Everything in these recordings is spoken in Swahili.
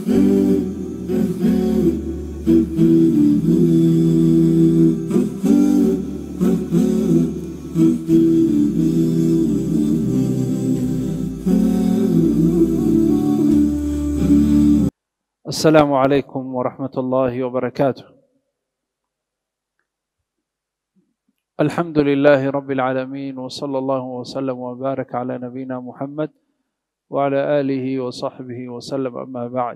السلام عليكم ورحمة الله وبركاته. الحمد لله رب العالمين، وصلى الله وسلم وبارك على نبينا محمد وعلى آله وصحبه وسلم. أما بعد،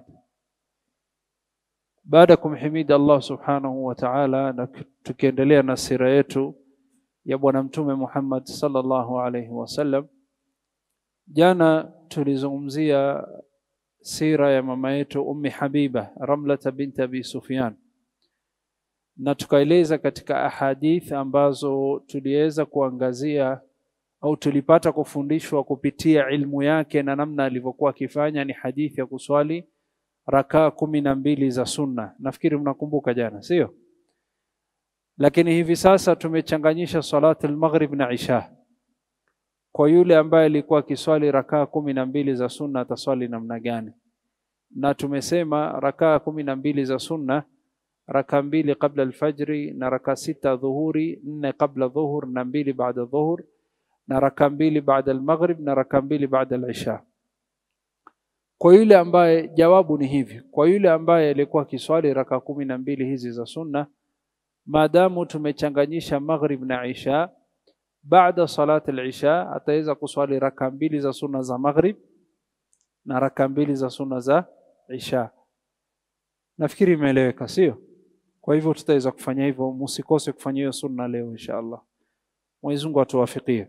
بعدكم حميد الله سبحانه وتعالى، tukiendelea na sira yetu ya bwana mtume Muhammad sallallahu alayhi wasallam. Jana tulizungumzia sira ya mama yetu Ummi Habiba Ramla bint Abi Sufyan, na tukaeleza katika ahadith ambazo tuliweza kuangazia au tulipata kufundishwa kupitia ilmu yake na namna alivyokuwa akifanya, ni hadithi ya kuswali rakaa 12 za sunna. Nafikiri mnakumbuka jana, sio? Lakini hivi sasa tumechanganyisha salati al-maghrib na isha. Kwa yule ambaye alikuwa akiswali rakaa 12 za sunna ataswali namna gani? Na tumesema rakaa 12 za sunna, rakaa 2 kabla al-fajri na rakaa 6 dhuhuri, 4 kabla dhuhur na 2 baada dhuhur, na rakaa 2 baada al-maghrib na rakaa 2 baada al-isha. Kwa yule ambaye, jawabu ni hivi, kwa yule ambaye alikuwa akiswali rakaa 12 hizi za sunna, maadamu tumechanganyisha maghrib na isha, baada salat al-isha ataweza kuswali rakaa 2 za sunna za maghrib na rakaa 2 za sunna za isha. Nafikiri imeeleweka, sio? Kwa hivyo tutaweza kufanya hivyo, msikose kufanya hiyo sunna leo inshallah. Mwenyezi Mungu atuwafikie.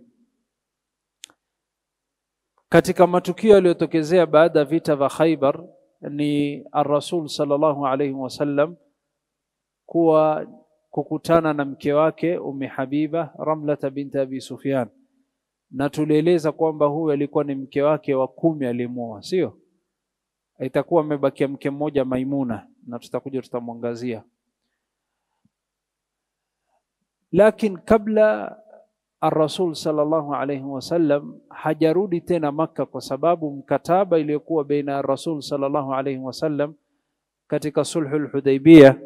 Katika matukio yaliyotokezea baada vita vya Khaybar ni ar-Rasul sallallahu alayhi wasallam kukutana na mke wake Ummi Habiba Ramla bint Abi Sufyan, na tulieleza kwamba huyu alikuwa ni mke wake wa 10 alimuoa, sio? Itakuwa amebakia mke mmoja Maimuna, na tutamwangazia. Lakini kabla ar-Rasul sallallahu alayhi wasallam hajarudi tena Makka, kwa sababu mkataba iliyokuwa baina ar-Rasul sallallahu alayhi wasallam katika sulhul Hudaybiyah,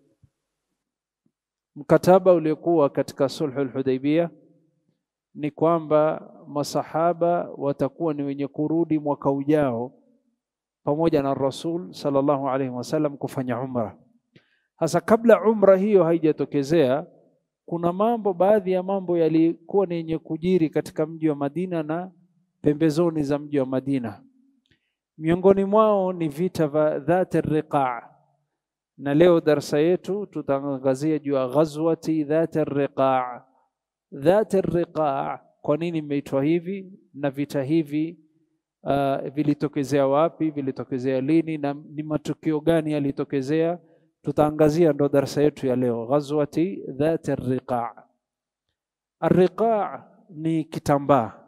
mkataba uliokuwa katika sulhul Hudaybiyah ni kwamba masahaba watakuwa ni wenye kurudi mwaka ujao pamoja na Rasul sallallahu alayhi wasallam kufanya umra. Hasa kabla umra hiyo haijatokezea, kuna baadhi ya mambo yalikuwa ni yenye kujiri katika mji wa Madina na pembezoni za mji wa Madina. Miongoni mwao ni vita vya Dhat ar-Riqa', na leo darasa yetu tutaangazia juu ya ghazwati Dhat ar-Riqa'. Dhat ar-Riqa' kwa nini imeitwa hivi, na vita hivi vilitokezea wapi, vilitokezea lini, na ni matukio gani yalitokezea? Tutaangazia, ndo darasa yetu ya leo, ghazwati Dhat ar-Riqa'. Ar-Riqa' ni kitambaa,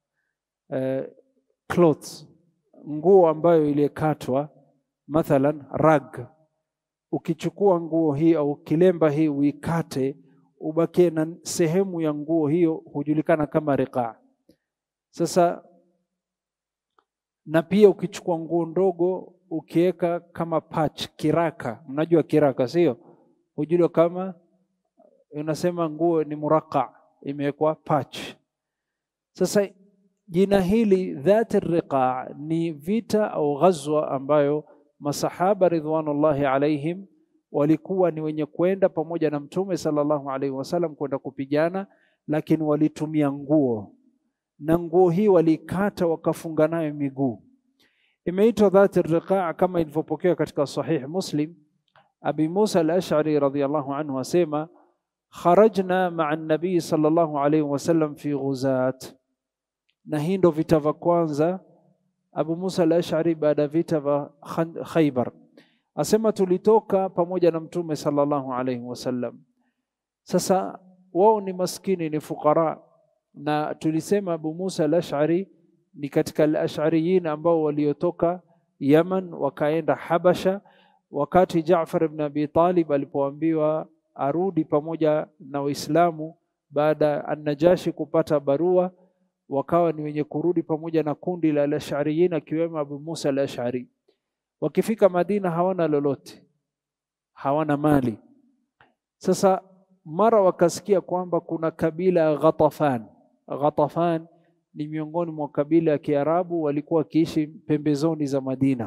clothes, nguo ambayo iliyekatwa, mathalan rag. Ukichukua nguo hii au kilemba hii uikate, ubakie na sehemu ya nguo hiyo, hujulikana kama riqa'. Sasa na pia ukichukua nguo ndogo ukiweka kama patch, kiraka, mnajua kiraka, sio? Hujua kama unasema nguo ni muraqa, imewekwa patch. Sasa jina hili Dhat ar-Riqa' ni vita au ghazwa ambayo masahaba ridwanullahi alaihim walikuwa ni wenye kwenda pamoja na Mtume sallallahu alaihi wasallam kwenda kupigana, lakini walitumia nguo, na nguo hii walikata wakafunga nayo miguu. Imeitwa Dhat ar-Riqa' kama ilivyopokewa katika Sahih Muslim. Abi Musa al-Ash'ari radhiyallahu anhu asema, kharajna ma'a an-nabii sallallahu alayhi wasallam fi ghuzat. Na hii ndo vita vya kwanza Abu Musa al-Ash'ari baada vita vya Khaybar. Asema tulitoka pamoja na Mtume sallallahu alayhi wasallam. Sasa wao ni maskini, ni fukara, na tulisema Abu Musa al-Ash'ari ni katika al-Ash'ariyin ambao waliotoka Yaman wakaenda Habasha, wakati Jaafar ibn Abi Talib alipoambiwa arudi pamoja na Waislamu baada an-Najashi kupata barua, wakawa ni wenye kurudi pamoja na kundi la al-Ash'ariyin akiwemo Abu Musa al-Ash'ari. wakifika Madina hawana lolote, hawana mali. Sasa mara wakasikia kwamba kuna kabila Ghatafan. Ghatafan ni miongoni mwa kabila ya Kiarabu walikuwa wakiishi pembezoni za Madina.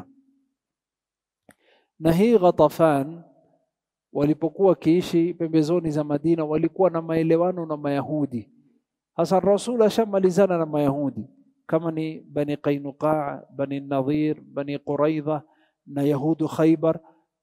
Na hii Ghatafan walipokuwa kiishi pembezoni za Madina walikuwa na maelewano na Mayahudi. Hasa Rasul ashamalizana na Mayahudi kama ni Bani Qainuqa, Bani Nadhir, Bani Quraidha na Yahudu Khaybar,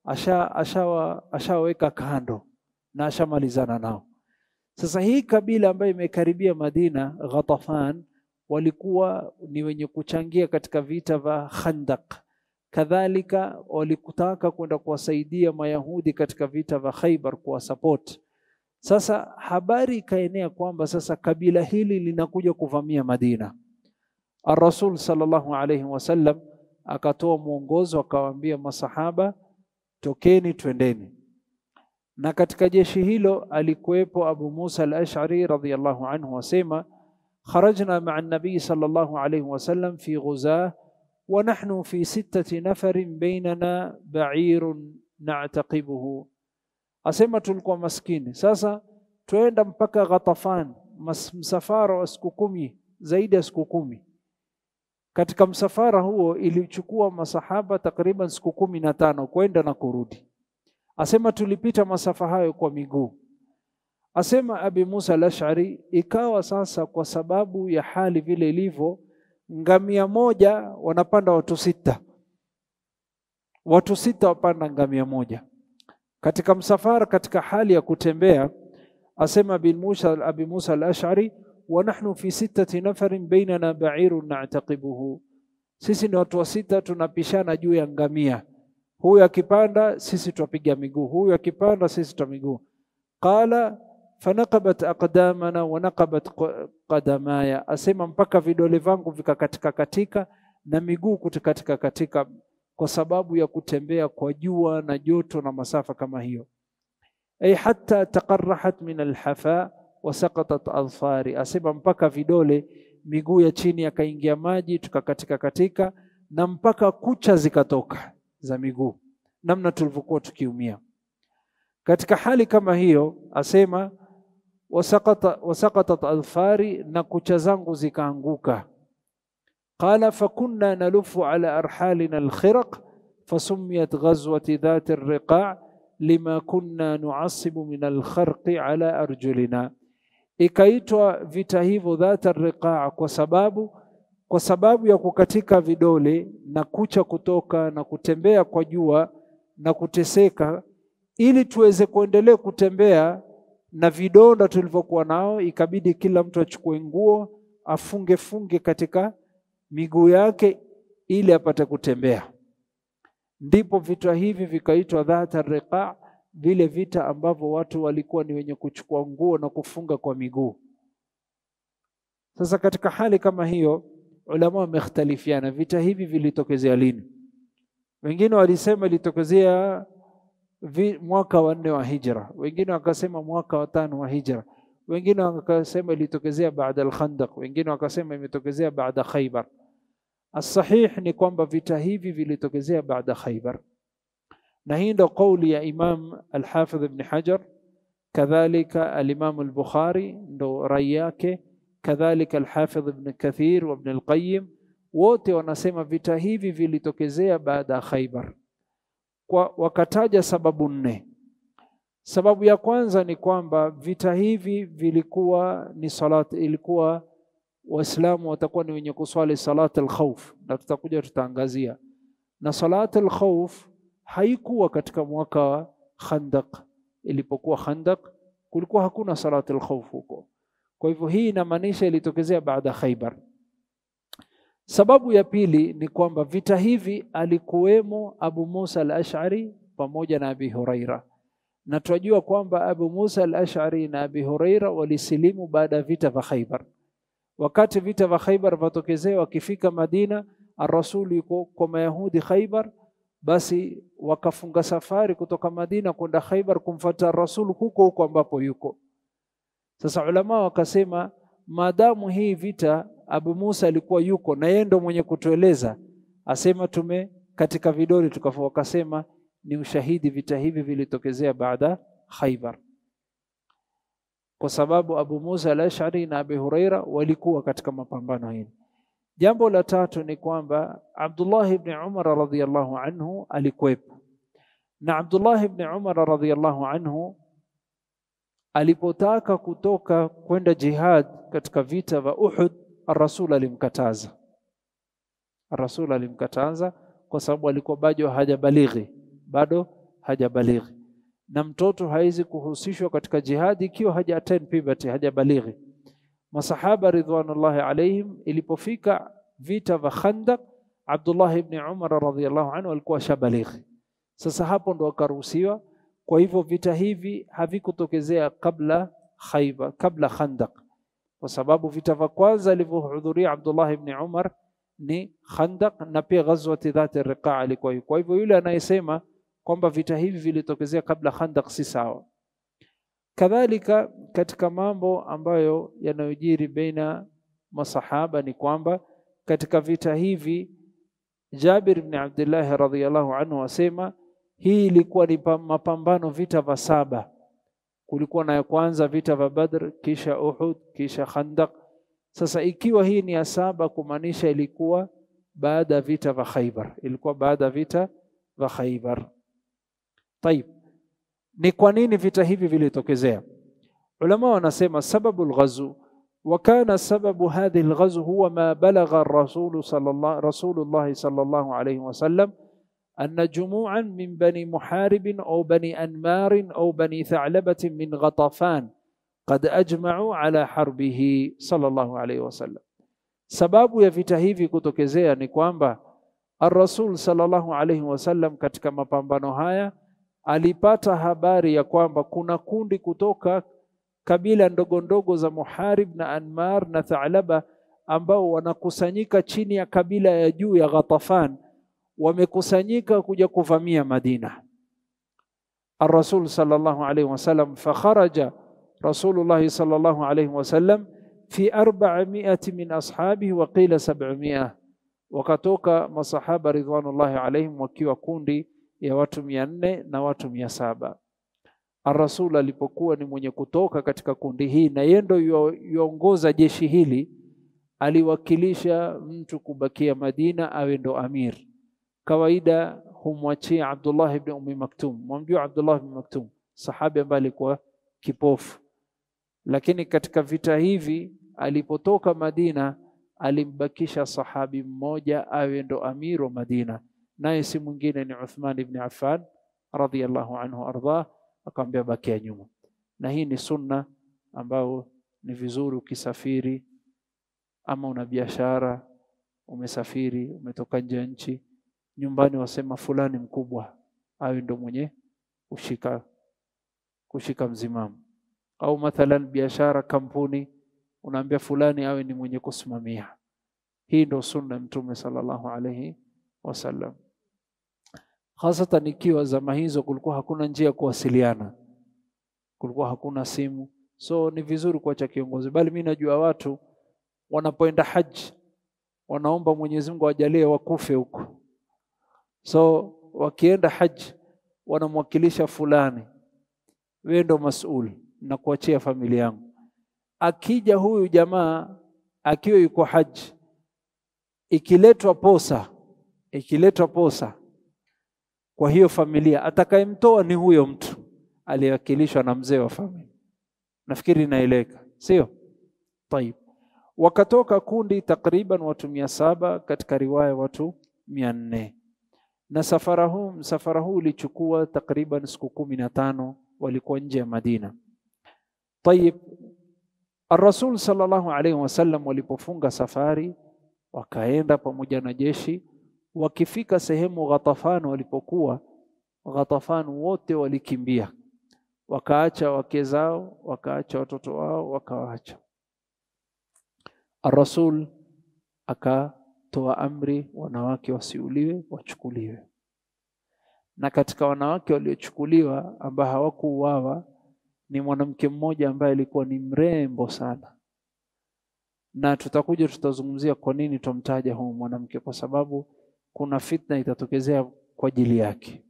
ashaweka kando na ashamalizana nao. Sasa hii kabila ambayo imekaribia Madina, Ghatafan, walikuwa ni wenye kuchangia katika vita vya Khandaq. Kadhalika walikutaka kwenda kuwasaidia Mayahudi katika vita vya Khaybar, kuwa support. Sasa habari ikaenea kwamba sasa kabila hili linakuja kuvamia Madina. Ar-Rasul sallallahu alayhi wasallam akatoa mwongozo, akawaambia masahaba, tokeni twendeni. Na katika jeshi hilo alikuwepo Abu Musa al-Ash'ari radhiyallahu anhu, wasema kharajna ma'a an-nabi sallallahu alayhi wasallam fi ghuzah wa nahnu fi 6 nafarin bainana ba'irun na'taqibuhu. Asema tulikuwa maskini, sasa tuenda mpaka Ghatafan, msafara wa siku 10, zaidi ya siku 10. Katika msafara huo ilichukua masahaba takriban siku 15 kwenda na kurudi. Asema tulipita masafa hayo kwa miguu. Asema Abi Musa al-Ash'ari, ikawa sasa kwa sababu ya hali vile ilivyo, ngamia moja wanapanda watu 6. Watu 6 wapanda ngamia moja. Katika msafara, katika hali ya kutembea, asema Abi Musa al-Ash'ari, wa nahnu fi 6 nafarin bainana ba'irun na'taqibuhu. Sisi ni watu 6 tunapishana juu ya ngamia. Huyu akipanda sisi tupiga miguu, huyu akipanda sisi tu miguu. Qala fanaqabat aqdamana wa naqabat qadamaya. Asema mpaka vidole vangu vikakatika katika na miguu kutikatika katika, kwa sababu ya kutembea kwa jua na joto na masafa kama hiyo. Ay hatta taqarrahat min alhafa wa saqatat adfari. Asema mpaka vidole, miguu ya chini yakaingia maji, tukakatika katika, na mpaka kucha zikatoka za miguu, namna tulivyokuwa tukiumia. Katika hali kama hiyo, asema wasaqatat adfari, na kucha zangu zikaanguka. Qala fakunna nalufu ala arhalina alkhiraq fasumiyat ghazwati dhat alriqa' lima kunna nu'assibu min alkharqi ala arjulina. Ikaitwa vita hivyo dhat alriqa' kwa sababu ya kukatika vidole na kucha kutoka na kutembea kwa jua na kuteseka. Ili tuweze kuendelea kutembea na vidonda tulivyokuwa nao, ikabidi kila mtu achukue nguo afunge katika miguu yake ili apate kutembea. Ndipo vita hivi vikaitwa dhat ar-riqa', vile vita ambavyo watu walikuwa ni wenye kuchukua nguo na kufunga kwa miguu. Sasa katika hali kama hiyo, ulama wamekhtalifiana vita hivi vilitokezea lini. Wengine walisema ilitokezea mwaka wa 4 wa hijra, wengine wakasema mwaka wa 5 wa hijra, wengine wakasema ilitokezea baada al-Khandaq, wengine wakasema imetokezea baada Khaybar. As-sahih ni kwamba vita hivi vilitokezea baada Khaybar, na hii ndio kauli ya Imam al-Hafidh ibn Hajar, kadhalika al-Imam al-Bukhari ndo rai yake, kadhalika al-Hafidh ibn Kathir wa ibn al-Qayyim, wote wanasema vita hivi vilitokezea baada Khaybar. Wakataja sababu 4. Sababu ya kwanza ni kwamba vita hivi vilikuwa ni ilikuwa Waislamu watakuwa ni wenye kuswali salat al-khawf, na tutakuja tutaangazia. Na salat al-khawf haikuwa katika mwaka wa Khandaq. Ilipokuwa Khandaq kulikuwa hakuna salat al-khawf huko. Kwa hivyo hii inamaanisha ilitokezea baada Khaybar. Sababu ya pili ni kwamba vita hivi alikuwemo Abu Musa al-Ash'ari pamoja na Abi Huraira. Na tunajua kwamba Abu Musa al-Ash'ari na Abi Huraira walisilimu baada ya vita vya Khaybar. Wakati vita vya Khaybar vatokezea, wakifika Madina, ar-Rasul yuko kwa Mayahudi Khaybar, basi wakafunga safari kutoka Madina kwenda Khaybar kumfuata ar-Rasul huko ambapo yuko. Sasa ulama wakasema, maadamu hii vita Abu Musa alikuwa yuko na yeye ndo mwenye kutueleza, asema katika vidole wakasema ni ushahidi vita hivi vilitokezea baada Khaybar, kwa sababu Abu Musa al-Ash'ari na Abi Huraira walikuwa katika mapambano hili. Jambo la tatu ni kwamba Abdullah ibn Umar radhiyallahu anhu alikuwepo, na Abdullah ibn Umar radhiyallahu anhu alipotaka kutoka kwenda jihad katika vita vya Uhud, Ar-Rasul alimkataza kwa sababu alikuwa bado hajabalighi, na mtoto haizi kuhusishwa katika jihadi ikiwa haja attend puberty, hajabalighi. Masahaba ridwanullahi alayhim, ilipofika vita vya Khandaq, Abdullah ibn Umar radhiyallahu anhu alikuwa shabalighi. Sasa hapo ndo akaruhusiwa. Kwa hivyo vita hivi havikutokezea kabla Khaybar, kabla Khandaq, kwa sababu vita vya kwanza alivyohudhuria Abdullah ibn Umar ni Khandaq na pia ghazwati Dhat ar-Riqa alikuwa. Kwa hivyo yule anayesema kwamba vita hivi vilitokezea kabla Khandaq si sawa. Kadhalika katika mambo ambayo yanayojiri baina masahaba ni kwamba katika vita hivi Jabir ibn Abdullah radhiyallahu anhu asema hii ilikuwa ni mapambano vita vya 7. Kulikuwa na ya kwanza vita vya Badr, kisha Uhud, kisha Khandaq. Sasa ikiwa hii ni ya 7, kumaanisha ilikuwa baada vita vya Khaybar, Tayib, ni kwa nini vita hivi vilitokezea? Ulama wanasema sababu al-ghazw, wa kana sababu hadhihi al-ghazw huwa ma balagha Rasulullah sallallahu alayhi wasallam anna jumu'an min bani Muharib au bani Anmar au bani Tha'labah min Ghatafan qad ajma'u ala harbihi sallallahu alayhi wasallam. Sababu ya vita hivi kutokezea ni kwamba Ar-Rasul sallallahu alayhi wasallam katika mapambano haya alipata habari ya kwamba kuna kundi kutoka kabila ndogo ndogo za Muharib na Anmar na Tha'laba ambao wanakusanyika chini ya kabila ya juu ya Ghatafan, wamekusanyika kuja kuvamia Madina. Ar-Rasul sallallahu alayhi wasallam fakharaja Rasulullah sallallahu alayhi wasallam fi 400 min ashabihi wa qila 700, wakatoka masahaba ridwanullahi alayhim wakiwa kundi ya watu 400 na watu 700. Ar-Rasul alipokuwa ni mwenye kutoka katika kundi hii na yeye ndio yuongoza jeshi hili, aliwakilisha mtu kubakia Madina awe ndo amir. Kawaida humwachia Abdullah ibn Maktum. Mwamjua Abdullah ibn Maktum, sahabi ambaye alikuwa kipofu, lakini katika vita hivi alipotoka Madina alimbakisha sahabi mmoja awe ndo amiru Madina, naye si mwingine ni Uthman ibn Affan radhiyallahu anhu arda, akamwambia bakia nyuma. Na hii ni sunna ambao ni vizuri ukisafiri ama una biashara, umesafiri, umetoka nje ya nchi, nyumbani wasema fulani mkubwa awe ndo mwenye kushika mzimamu, au mathalan biashara, kampuni, unaambia fulani awe ni mwenye kusimamia. Hii ndo sunna Mtume sallallahu alayhi wasallam. Hasatan ikiwa zama hizo kulikuwa hakuna njia ya kuwasiliana, kulikuwa hakuna simu, so ni vizuri kuacha kiongozi. Bali mimi najua watu wanapoenda haji wanaomba Mwenyezi Mungu awajalie wakufe huko, so wakienda haji wanamwakilisha fulani, wewe ndo masuul na kuachia familia yangu. Akija huyu jamaa akiwa yuko haji, ikiletwa posa kwa hiyo familia, atakayemtoa ni huyo mtu aliyewakilishwa na mzee wa familia. Nafikiri inaeleka, sio? Tayib, wakatoka kundi takriban watu 700, katika riwaya watu 400, na safara huu ilichukua takriban siku 15, walikuwa nje ya Madina. Tayib, Ar-Rasul sallallahu alayhi wasallam walipofunga safari wakaenda pamoja na jeshi, wakifika sehemu Ghatafan, walipokuwa Ghatafan wote walikimbia, wakaacha wake zao, wakaacha watoto wao, wakawaacha. Ar-Rasul akatoa amri wanawake wasiuliwe, wachukuliwe. Na katika wanawake waliochukuliwa ambao hawakuuawa ni mwanamke mmoja ambaye alikuwa ni mrembo sana, na tutazungumzia kwa nini tumtaja huyu mwanamke, kwa sababu kuna fitna itatokezea kwa ajili yake.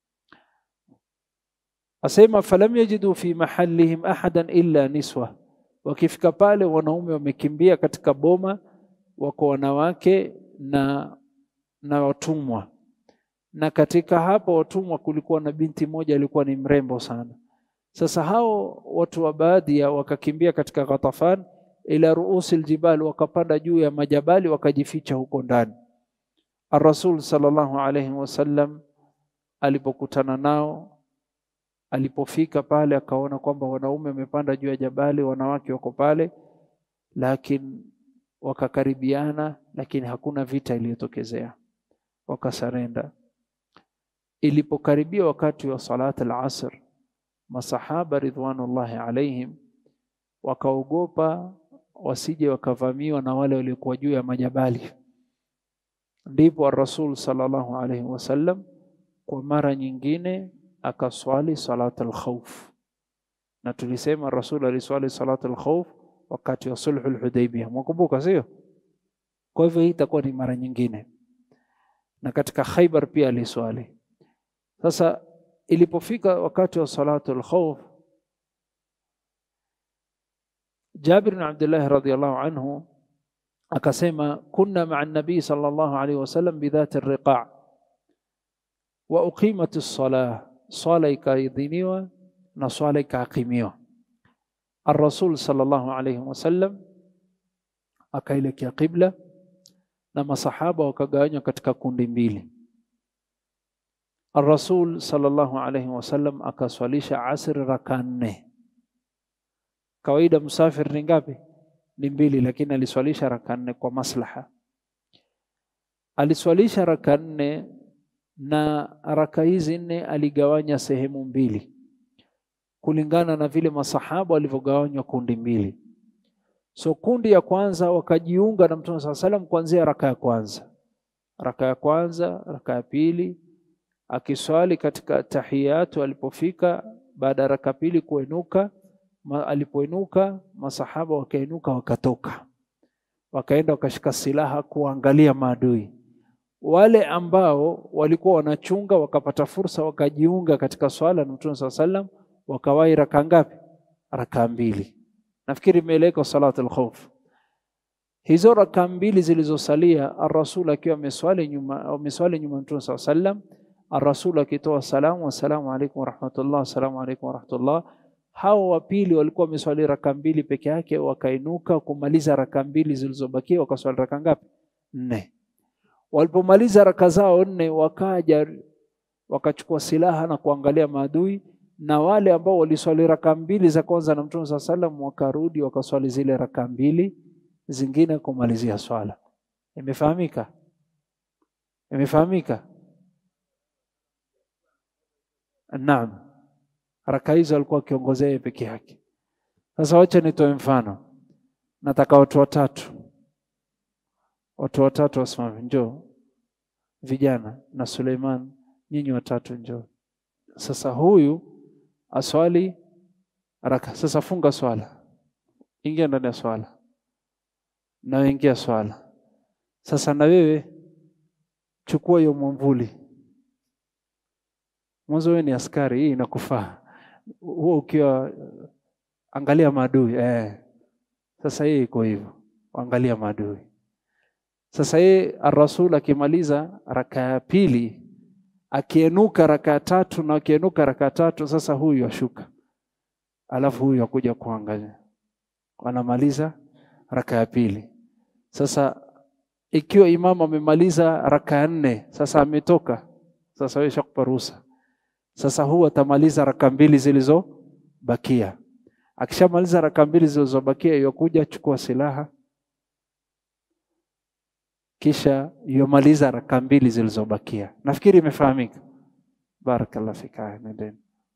Asema falam yajidu fi mahallihim ahadan illa niswa, wakifika pale wanaume wamekimbia katika boma, wako wanawake na watumwa. Na katika hapo watumwa kulikuwa na binti moja alikuwa ni mrembo sana. Sasa hao watu wa Badia wakakimbia katika Ghatafan ila ruusi aljibal, wakapanda juu ya majabali wakajificha huko ndani. Ar-Rasul sallallahu alayhi wasallam alipokutana nao, alipofika pale akaona kwamba wanaume wamepanda juu ya jabali, wanawake wako pale, lakini wakakaribiana, lakini hakuna vita iliyotokezea, wakasarenda. Ilipokaribia wakati wa salat al-asr, masahaba ridwanullahi alayhim wakaogopa wasije wakavamiwa na wale waliokuwa juu ya majabali. Ndipo ar-Rasul sallallahu alayhi wasallam kwa mara nyingine akaswali salat al-khawf. Na tulisema Rasul aliswali salat al-khawf wakati wa sulhul Hudaybiyah, mkumbuka sio? Kwa hivyo hii itakuwa ni mara nyingine. Na katika Khaybar pia aliswali. Sasa ilipofika wakati wa salatul khawf, Jabir bin Abdullah radhiyallahu anhu akasema kunna ma'a an-nabi sallallahu alayhi wasallam bidhat ar-riqa' wa uqimat as-salah, sala ikaidhiniwa na swala ikaqimiwa. Ar-Rasul sallallahu alayhi wasallam akaelekea qibla na masahaba wakagawanywa katika kundi mbili. Ar-Rasul sallallahu alayhi wasallam akaswalisha asr raka 4. Kawaida msafir ni ngapi? Ni 2, lakini aliswalisha raka 4 kwa maslaha. Aliswalisha raka 4 na raka hizi 4 aligawanya sehemu 2 kulingana na vile masahaba walivyogawanywa kundi 2. So kundi ya kwanza wakajiunga na Mtume sallallahu alayhi wasallam kuanzia raka ya kwanza. Raka ya kwanza, raka ya pili, akiswali katika tahiyatu, alipofika baada ya raka pili kuinuka, alipoinuka masahaba wakainuka wakatoka. Wakaenda wakashika silaha kuangalia maadui. Wale ambao walikuwa wanachunga wakapata fursa wakajiunga katika swala na Mtume sallallahu alayhi wasallam, wakawai raka ngapi? Raka 2. Nafikiri imeeleka salatul khawf. Hizo raka 2 zilizosalia, ar-Rasul akiwa ameswali nyuma Mtume sallallahu alayhi wasallam, ar-Rasul akitoa salamu, assalamu alaykum wa rahmatullah, assalamu alaykum wa rahmatullah. Hao wa pili walikuwa wameswali raka 2 peke yake, wakainuka kumaliza raka 2 zilizobakia, wakaswali raka ngapi? 4. Walipomaliza raka zao 4, wakaja wakachukua silaha na kuangalia maadui, na wale ambao waliswali raka 2 za kwanza na Mtume sallallahu alayhi wasallam wakarudi wakaswali zile raka 2 zingine kumalizia swala. Imefahamika? Imefahamika? Naam. Raka hizo alikuwa kiongozea peke yake. Sasa wacha nitoe mfano. Nataka watu watatu. Watu watatu wasimame, njoo. Vijana na Suleiman, nyinyi watatu njoo. Sasa huyu aswali raka. Sasa funga swala. Ingia ndani ya swala. Na ingia swala. Sasa na wewe chukua hiyo mwamvuli. Mwanzo wewe ni askari, hii inakufaa. Huo ukiwa angalia maadui. Sasa hii iko hivyo. Angalia maadui. Sasa yeye ar-Rasul akimaliza raka ya pili, akienuka raka ya 3 na akienuka raka ya 3, sasa huyu ashuka. Alafu huyu akuja kuangalia. Anamaliza raka ya pili. Sasa ikiwa imamu amemaliza raka ya 4, sasa ametoka. Sasa wewe shakupa ruhusa. Sasa huyu atamaliza raka 2 zilizobakia. Akishamaliza raka 2 zilizobakia, yokuja chukua silaha. Kisha yomaliza raka 2 zilizobakia. Nafikiri imefahamika. Barakallahu fika. Nendeni.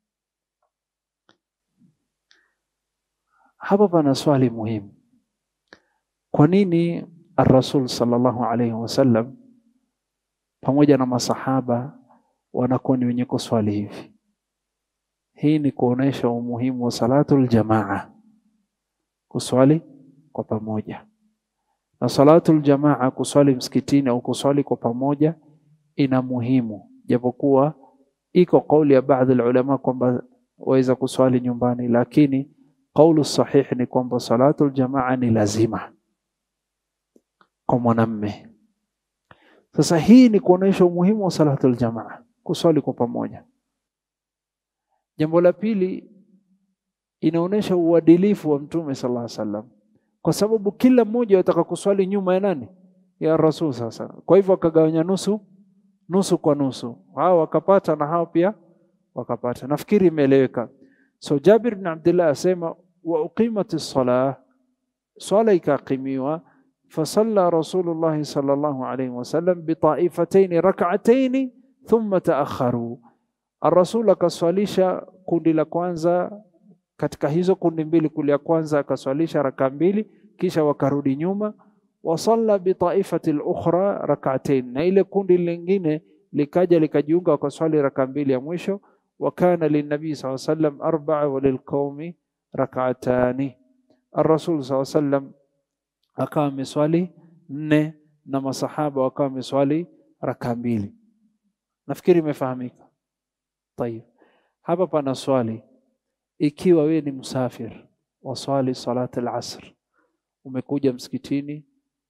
Hapa pana swali muhimu. Kwa nini ar-Rasul sallallahu alayhi wasallam pamoja na masahaba wanakuwa ni wenye kuswali hivi? Hii ni kuonesha umuhimu wa salatul jamaa, kuswali kwa pamoja. Na salatul jamaa, kuswali msikitini au kuswali kwa pamoja, ina muhimu, japokuwa iko kauli ya baadhi ya ulama kwamba waweza kuswali nyumbani, lakini kaulu sahih ni kwamba salatul jamaa ni lazima kwa mwanamume. Sasa hii ni kuonesha umuhimu wa salatul jamaa, kuswali kwa pamoja. Jambo la pili, inaonesha uadilifu wa Mtume sallallahu alaihi wasallam, kwa sababu kila mmoja anataka kuswali nyuma ya nani? Ya Rasul sasa. Kwa hivyo akagawanya nusu kwa nusu, hao wakapata na hao pia wakapata. Nafikiri imeeleweka. So Jabir ibn Abdullah asema wa uqimatis salah, swala ikaqimiwa, fasalla Rasulullah sallallahu alayhi wasallam bita'ifatayn rak'atayn thumma ta'akharu. Ar-Rasul akaswalisha kundi la kwanza, katika hizo kundi mbili, kundi la kwanza akaswalisha raka mbili kisha wakarudi nyuma. Wasalla bita'ifati al-ukhra rak'atayn, na ile kundi lingine likaja likajiunga wakaswali raka mbili ya mwisho. Wakana linnabi sallallahu alayhi wasallam arba'a wa lilqaumi rak'atani. Ar-Rasul sallallahu alayhi wasallam akawa ameswali 4 na masahaba wakawa wameswali raka mbili. Nafikiri imefahamika. Tayeb, hapa pana swali. Ikiwa wewe ni msafir waswali salat al-asr, umekuja msikitini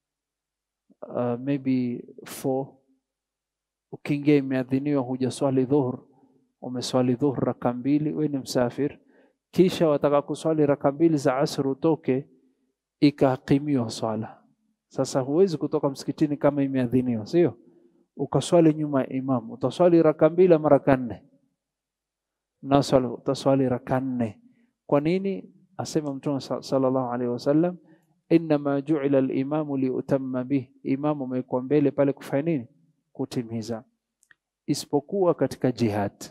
maybe 4, ukiingia imeadhiniwa, hujaswali dhuhur, umeswali dhuhur raka mbili, wewe ni msafir, kisha wataka kuswali raka mbili za asr utoke, ikaqimiwa swala. Sasa huwezi kutoka msikitini kama imeadhiniwa, sio? Ukaswali nyuma ya imam, utaswali raka mbili ama raka 4? Na swali utaswali raka 4. Kwa nini? Asema Mtume sallallahu alaihi wasallam, inma ju'ila al-imamu liutamma bih, imamu umekuwa mbele pale kufanya nini? Kutimiza. Isipokuwa katika jihad,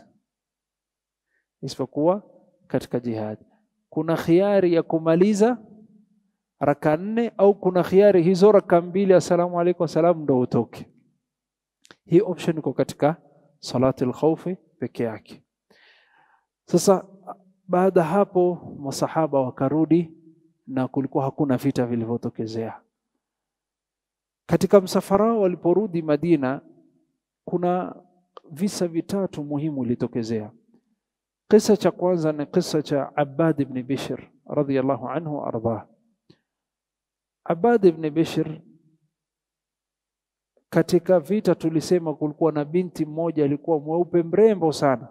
kuna khiari ya kumaliza raka 4 au kuna khiari hizo raka mbili assalamu alaykum salam ndo utoke. Hii option iko katika salatul khawfi peke yake. Sasa baada hapo masahaba wakarudi na kulikuwa hakuna vita vilivyotokezea. Katika msafara waliporudi Madina, kuna visa vitatu muhimu vilitokezea. Kisa cha kwanza ni kisa cha Abbad ibn Bishr radhiyallahu anhu arda. Abbad ibn Bishr, katika vita tulisema kulikuwa na binti mmoja alikuwa mweupe mrembo sana.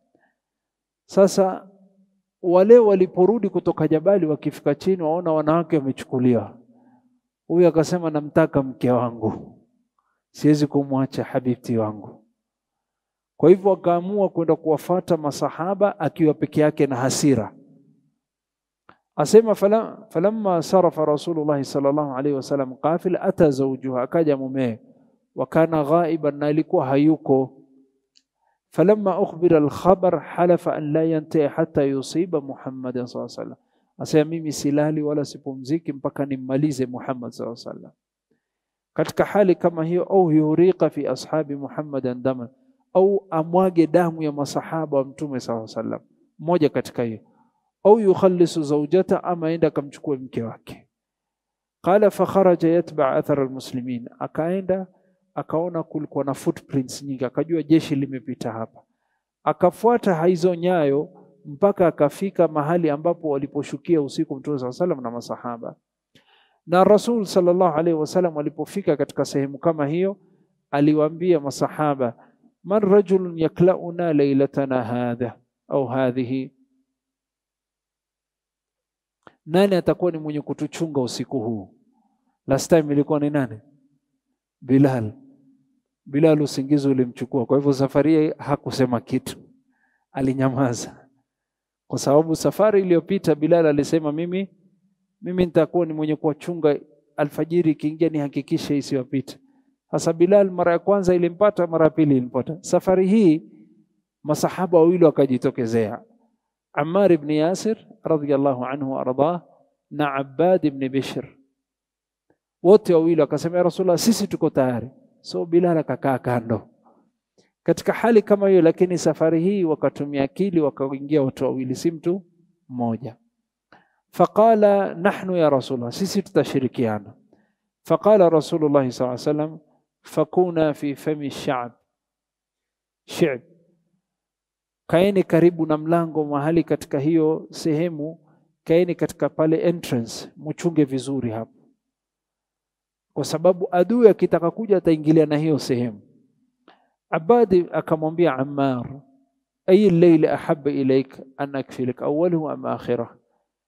Sasa wale waliporudi kutoka jabali, wakifika chini waona wanawake wamechukuliwa. Huyu akasema namtaka mke wangu, siwezi kumwacha habibti wangu. Kwa hivyo akaamua kwenda kuwafuata masahaba akiwa peke yake na hasira. Asema falamma sarafa Rasulullah sallallahu alayhi wasallam qafil ata zawjuha, akaja mume, wakana ghaiban, na alikuwa hayuko. Falamma ukhbira al-khabar halafa an la yantahi hatta yusiba Muhammadan sallallahu alayhi wasallam. Asema mimi silali wala sipumziki mpaka nimmalize Muhammad sallallahu alayhi wasallam. Katika hali kama hiyo, au yuriqa fi ashabi Muhammadan daman, au amwage damu ya masahaba wa Mtume sallallahu alayhi wasallam, mmoja katika hiyo, au yukhallisu zawjata, ama aenda akamchukua mke wake. Qala fa kharaja yatba athar almuslimin, akaenda akaona kulikuwa na footprints nyingi, akajua jeshi limepita hapa, akafuata hizo nyayo mpaka akafika mahali ambapo waliposhukia usiku Mtume sallallahu alayhi wasallam na masahaba. Na Rasul sallallahu alayhi wasallam alipofika katika sehemu kama hiyo, aliwaambia masahaba, man rajulun yaklauna laylatana hadha au hadhihi, nani atakuwa ni mwenye kutuchunga usiku huu? Last time ilikuwa ni nani? Bilal usingizi ulimchukua. Kwa hivyo safari hakusema kitu, alinyamaza, kwa sababu safari iliyopita Bilal alisema mimi nitakuwa ni mwenye kuwachunga, alfajiri ikiingia nihakikishe isiwapite. Sasa Bilal mara ya kwanza ilimpata, mara ya pili ilimpata. Safari hii masahaba wawili wakajitokezea, Ammar ibn Yasir radhiyallahu anhu arda na Abbad ibn Bishr. Wote wawili wakasema ya Rasulullah, sisi tuko tayari. So Bilal akakaa kando. Katika hali kama hiyo, lakini safari hii wakatumia akili, wakaingia watu wawili, si mtu mmoja. Faqala nahnu ya Rasulullah, sisi tutashirikiana. Faqala Rasulullah sallallahu alaihi wasallam, fakuna fi fami ash-sha'b, shi'b. Kaeni karibu na mlango mahali katika hiyo sehemu, kaeni katika pale entrance, mchunge vizuri hapo, kwa sababu adui akitaka kuja ataingilia na hiyo sehemu. Abadi akamwambia Ammar, ayi al-layl ahabba ilayk an akfilak awwaluhu am akhirah?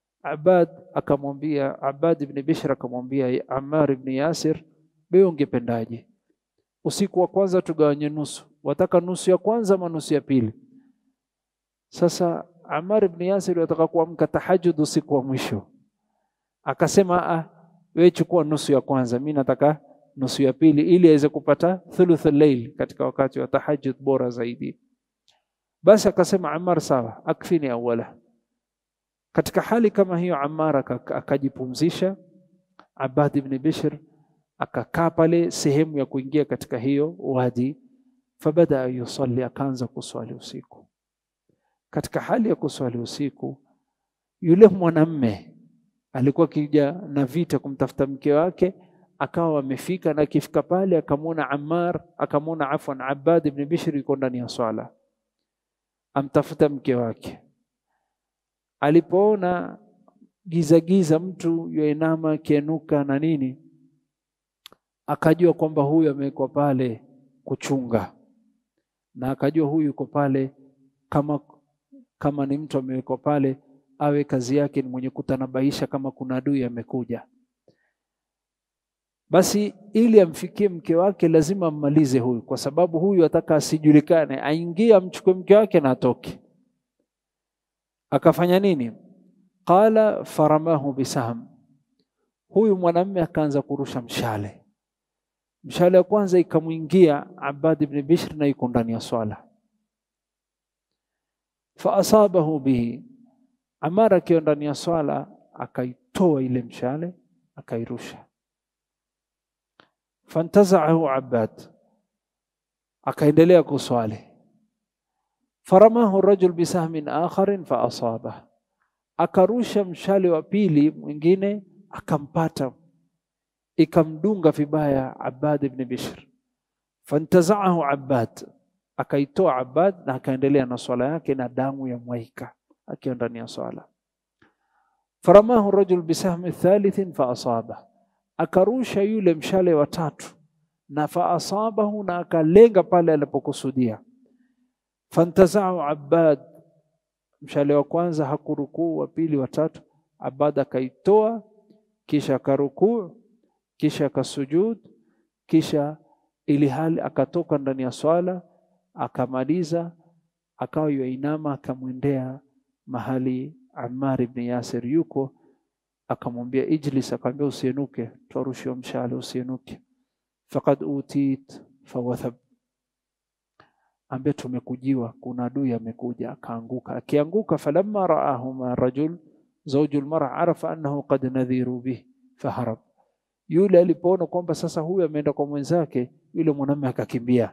Abbad ibn Bishr akamwambia Ammar ibn Yasir, wewe ungependaje usiku wa kwanza tugawanye nusu, wataka nusu ya kwanza ama nusu ya pili? Sasa Ammar ibn Yasir wataka kuamka tahajjud usiku wa mwisho, akasema wewe chukua nusu ya kwanza, mimi nataka nusu ya pili, ili aweze kupata thuluthul layl katika wakati wa tahajjud bora zaidi. Basi akasema Ammar, sawa, akfini awala. Katika hali kama hiyo Ammar akajipumzisha. Abbad ibn Bishr akakaa pale sehemu ya kuingia katika hiyo wadi, fabada yusalli, akaanza kuswali usiku. Katika hali ya kuswali usiku, yule mwanamme alikuwa kija na vita kumtafuta mke wake, akawa amefika, na akifika pale akamwona Abbad ibn Bishr yuko ndani ya swala, amtafuta mke wake. Alipoona giza mtu yuinama kienuka na nini, akajua kwamba huyu amewekwa pale kuchunga, na akajua huyu yuko pale kama ni mtu amewekwa pale, awe kazi yake ni mwenye kutanabaisha kama kuna adui amekuja. Basi ili amfikie mke wake lazima ammalize huyu, kwa sababu huyu ataka asijulikane, aingie amchukue mke wake na atoke. Akafanya nini? Qala faramahu bisaham, huyu mwanamume akaanza kurusha mshale. Mshale wa kwanza ikamuingia Abbad ibn Bishr na yuko ndani ya swala, fa asabahu bihi. Ammar akiwa ndani ya swala akaitoa ile mshale akairusha. Fantaza'ahu Abbad, akaendelea kuswali. Faramahu rajul bisahmin akharin fa asabah, akarusha mshale wa pili mwingine akampata, ikamdunga vibaya Abbad ibn Bishr. Fantaza'ahu Abbad, akaitoa Abbad na akaendelea na swala yake na damu ya mwaika akiwa ndani ya swala. Faramahu rajul bisahmi thalithin fa asabah, akarusha yule mshale wa tatu na fa asabahu, na akalenga pale alipokusudia. Fantaza'ahu Abbad, mshale wa kwanza hakurukuu, wa pili, wa tatu, Abbad akaitoa, kisha akarukuu, kisha akasujud, kisha ili hali akatoka ndani ya swala, akamaliza, akawa yuinama, akamwendea mahali Ammar ibn Yasir yuko, akamwambia ijlis, akamwambia usienuke, tuarushia mshale, usienuke. Faqad utit fawathab, ambia tumekujiwa, kuna adui amekuja. Akaanguka, akianguka, falamma raahuma rajul zawjul mar'a arafa annahu qad nadhiru bih faharab. Yule alipoona kwamba sasa huyu ameenda kwa mwenzake, yule mwanamume akakimbia.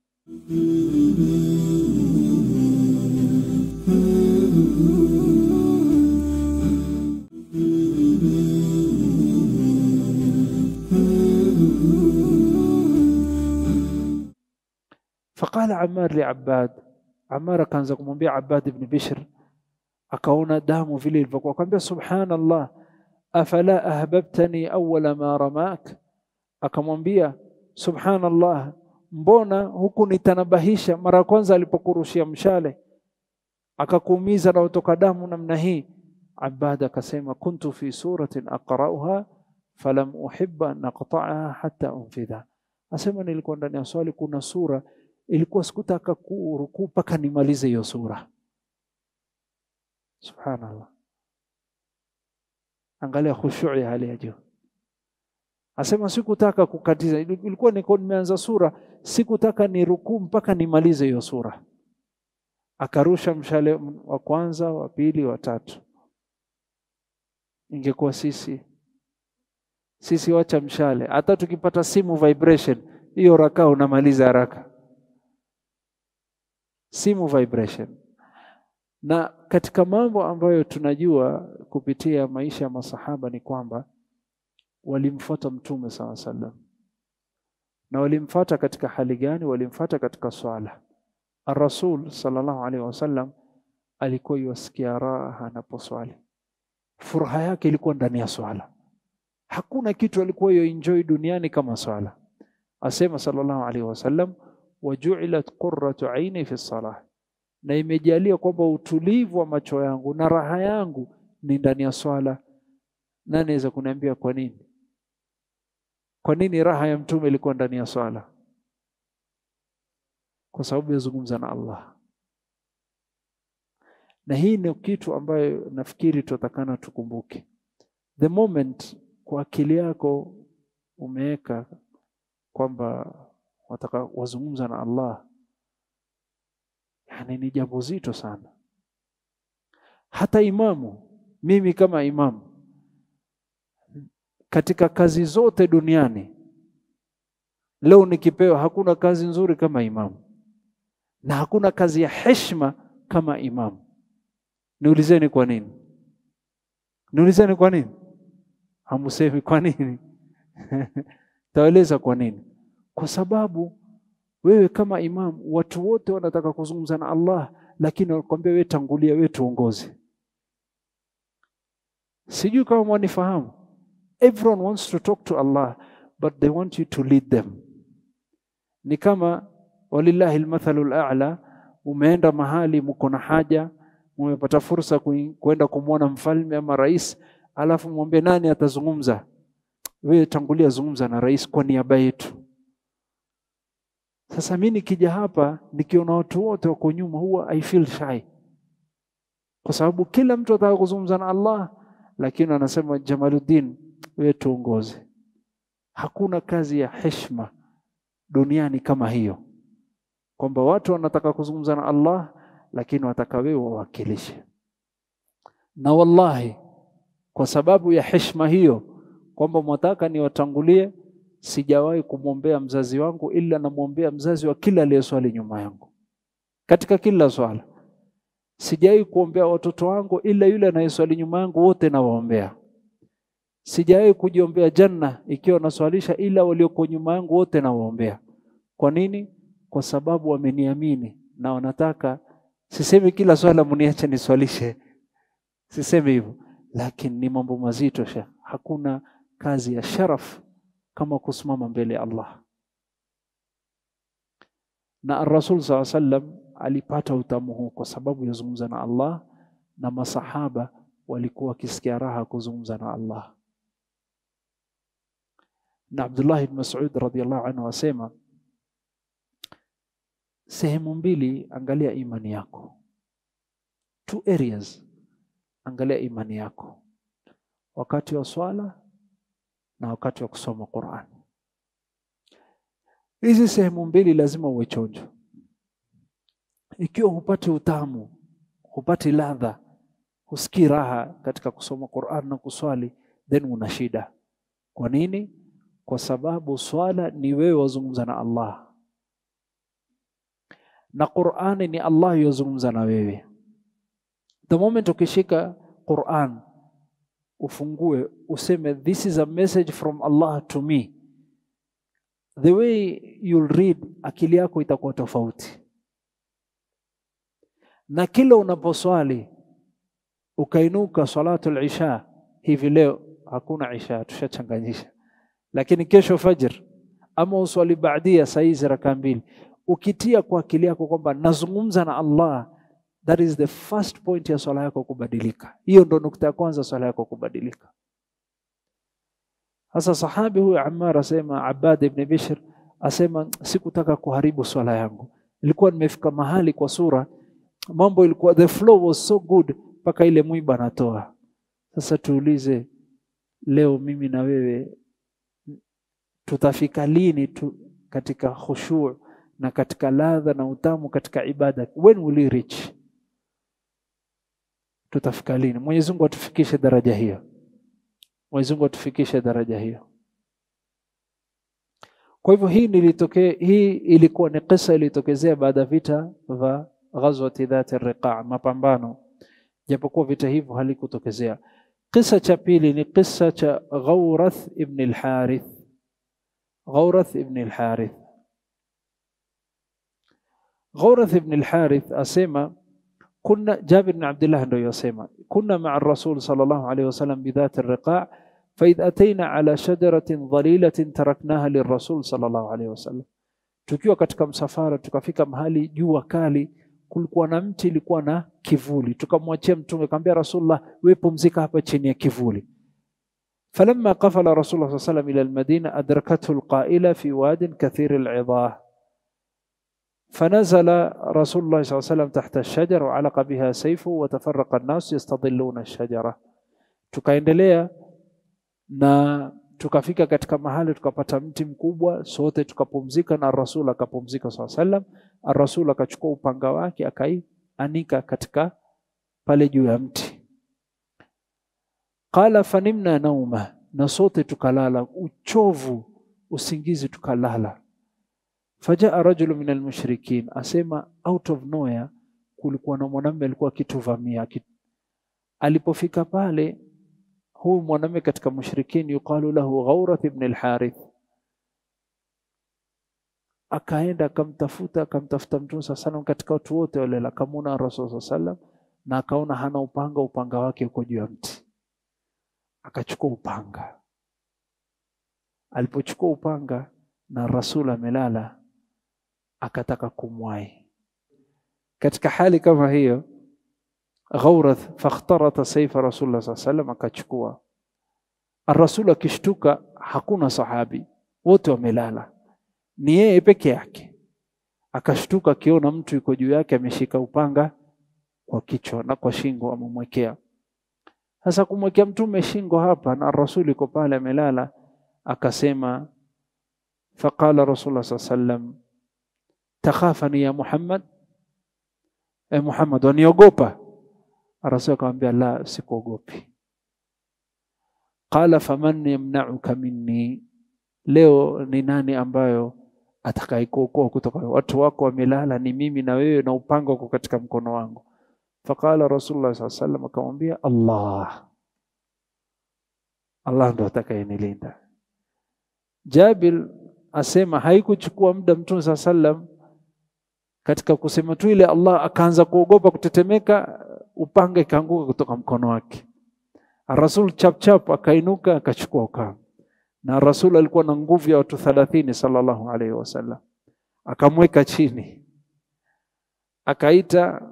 Faqala Ammar li Abbad, Ammar akaanza kumwambia Abbad ibn Bishr, akaona damu vile ilivyokuwa, akamwambia subhanallah, afala ahbabtani awwala ma ramak, akamwambia subhanallah, mbona huku nitanabahisha mara ya kwanza alipokurushia mshale akakuumiza na utoka damu namna hii? Abbad akasema kuntu fi suratin aqra'uha falam uhibba an aqta'aha hatta unfidha, asema nilikuwa ndani ya swali, kuna sura ilikuwa sikutaka kurukuu mpaka nimalize hiyo sura. Subhanallah, angalia khushu'i hali ya juu. Asema sikutaka kukatiza, ilikuwa niko nimeanza sura, sikutaka nirukuu mpaka nimalize hiyo sura. Akarusha mshale wa kwanza, wa pili, wa tatu. Ingekuwa sisi wacha mshale, hata tukipata simu vibration, hiyo rakaa unamaliza haraka. Simu vibration. Na katika mambo ambayo tunajua kupitia maisha ya masahaba ni kwamba walimfuata Mtume SAW. Na walimfuata katika hali gani? Walimfuata katika swala. Ar-Rasul sallallahu alaihi wasallam alikuwa yusikia raha anaposwali. Furaha yake ilikuwa ndani ya swala. Hakuna kitu alikuwa enjoy duniani kama swala. Asema sallallahu alaihi wasallam, waju'ilat qurratu aini fi salah, na imejalia kwamba utulivu wa macho yangu na raha yangu ni ndani ya swala. Nani anaweza kuniambia kwa nini? Kwa nini raha ya mtume ilikuwa ndani ya swala? Kwa sababu yazungumza na Allah. Na hii ni kitu ambayo nafikiri tutakana tukumbuke. The moment kwa akili yako umeweka kwamba wataka wazungumza na Allah, yani ni jambo zito sana. Hata imamu, mimi kama imamu, katika kazi zote duniani leo nikipewa, hakuna kazi nzuri kama imamu, na hakuna kazi ya heshima kama imamu. Niulizeni kwa nini? Niulizeni kwa nini? Hamusemi kwa nini? Taeleza kwa nini. Kwa sababu wewe kama imam, watu wote wanataka kuzungumza na Allah, lakini wanakuambia wewe tangulia, wewe tuongoze. Sijui kama mwanifahamu. Everyone wants to talk to Allah, but they want you to lead them. Ni kama walillahi almathalul a'la, umeenda mahali mko na haja, umepata fursa kwenda kumwona mfalme ama rais, alafu mwambie nani atazungumza? Wewe tangulia, zungumza na rais kwa niaba yetu. Sasa mimi nikija hapa nikiona watu wote wako nyuma, huwa I feel shy. Kwa sababu kila mtu anataka kuzungumza na Allah, lakini anasema Jamaluddin, wewe tuongoze. Hakuna kazi ya heshima duniani kama hiyo, kwamba watu wanataka kuzungumza na Allah, lakini wataka wewe wawakilishe. Na wallahi, kwa sababu ya heshima hiyo, kwamba mwataka ni watangulie, sijawahi kumwombea mzazi wangu ila namwombea mzazi wa kila aliyeswali nyuma yangu. Katika kila swala. Sijawahi kuombea watoto wangu ila yule anayeswali nyuma yangu, wote nawaombea. Sijawahi kujiombea janna ikiwa naswalisha ila walioko nyuma yangu wote nawaombea. Kwa nini? Kwa sababu wameniamini na wanataka, sisemi kila swala mniache niswalishe. Sisemi hivyo, lakini ni mambo mazito Sheikh. Hakuna kazi ya sharaf kama kusimama mbele Allah. Na Ar-Rasul sallallahu alaihi wasallam alipata utamu huu kwa sababu yazungumza na Allah, na masahaba walikuwa wakisikia raha kuzungumza na Allah. Na Abdullah ibn Mas'ud radhiyallahu anhu asema, sehemu mbili angalia imani yako. Two areas angalia imani yako. Wakati wa swala na wakati wa kusoma Qur'an. Hizi sehemu mbili lazima uwe chonjo. Ikiwa hupati utamu, hupati ladha, husikii raha katika kusoma Qur'an na kuswali, then una shida. Kwa nini? Kwa sababu swala ni wewe wazungumza na Allah, na Qur'an ni Allah yozungumza na wewe. The moment ukishika Qur'an, ufungue useme this is a message from Allah to me, the way you'll read, akili yako itakuwa tofauti. Na kila unaposwali ukainuka salatul isha, hivi leo hakuna isha, tushachanganyisha, lakini kesho fajr ama uswali baadia saizi raka mbili, ukitia kwa akili yako kwamba nazungumza na Allah, that is the first point ya swala yako kubadilika. Hiyo ndo nukta ya kwanza swala yako kubadilika. Hasa sahabi huyu Ammar asema, Abbad ibn Bishr asema, sikutaka kuharibu swala yangu. Ilikuwa nimefika mahali kwa sura, mambo ilikuwa, the flow was so good, paka ile mwiba natoa. Sasa tuulize, leo mimi na wewe tutafika lini katika khushu' na katika ladha na utamu katika ibada? When will we reach? Tutafika lini? Mwenyezi Mungu atufikishe daraja hiyo. Mwenyezi Mungu atufikishe daraja hiyo. Kwa hivyo hii ilikuwa ni kisa ilitokezea baada ya vita vya Ghazwat Dhat ar-Riqa', mapambano, japokuwa vita hivyo halikutokezea. Kisa cha pili ni kisa cha Ghawrath ibn al-Harith. Ghawrath ibn al-Harith. Ghawrath ibn al-Harith asema kunna, Jabir ibn Abdullah ndio yasema, kunna ma'a ar-Rasul sallallahu alayhi wasallam bidhat ar-riqa' fa idh atayna ala shajaratin dhalilatin taraknaha lir-Rasul sallallahu alayhi wasallam. Tukiwa katika msafara tukafika mahali jua kali, kulikuwa na mti ilikuwa na kivuli, tukamwachia Mtume, akamwambia Rasulullah, wewe pumzika hapa chini ya kivuli. Falamma qafala Rasulullah sallallahu alayhi wasallam ila al-Madina adrakathu al-qa'ila fi wadin kathir al-'idha فنزل رسول الله صلى الله عليه وسلم تحت الشجر وعلق بها سيفه وتفرق الناس يستظلون الشجرة. Tukaendelea na tukafika katika mahali tukapata mti mkubwa, sote tukapumzika na Rasul akapumzika sallallahu alayhi wasallam. Rasul akachukua upanga wake akaianika katika pale juu ya mti. Qala fanimna nauma, na sote tukalala uchovu, usingizi tukalala. Fajaa rajulu min almushrikin, asema out of nowhere kulikuwa na mwanamume alikuwa kituvamia. Alipofika pale, huyu mwanamume katika mushrikin yuqalu lahu Ghawrath ibn al-Harith, akaenda akamtafuta Mtume sallallahu katika watu wote wale, akamwona Rasul sallallahu na akaona hana upanga wake uko juu ya mti, akachukua upanga. Alipochukua upanga na Rasul amelala, akataka kumwai. Katika hali kama hiyo, Ghawrath fakhtarata sayfa Rasulullah sallallahu alayhi wasallam, akachukua. Ar-Rasul akishtuka, hakuna sahabi, wote wamelala, ni yeye peke yake. Akashtuka akiona mtu yuko juu yake ameshika upanga kwa kichwa na kwa shingo amemwekea. Sasa kumwekea Mtume shingo hapa na Rasul yuko pale amelala, akasema faqala Rasulullah sallallahu alayhi wasallam takhafani ya Muhammad, Muhammad waniogopa? Rasul akamwambia la, sikuogopi. Qala faman yamna'uka minni, leo ni nani ambayo atakayekuokoa kutoka watu wako wamelala? Ni mimi na wewe, na upanga uko katika mkono wangu. Faqala Rasulullah sallallahu alayhi wasallam, akamwambia Allah ndo atakayenilinda. Jabir asema haikuchukua muda Mtume sallallahu alayhi wasallam katika kusema tu ile Allah, akaanza kuogopa kutetemeka, upanga ikaanguka kutoka mkono wake. Rasul chap akainuka akachukua upanga, na Rasul alikuwa na nguvu ya watu 30 sallallahu alayhi wasallam. Akamweka chini, akaita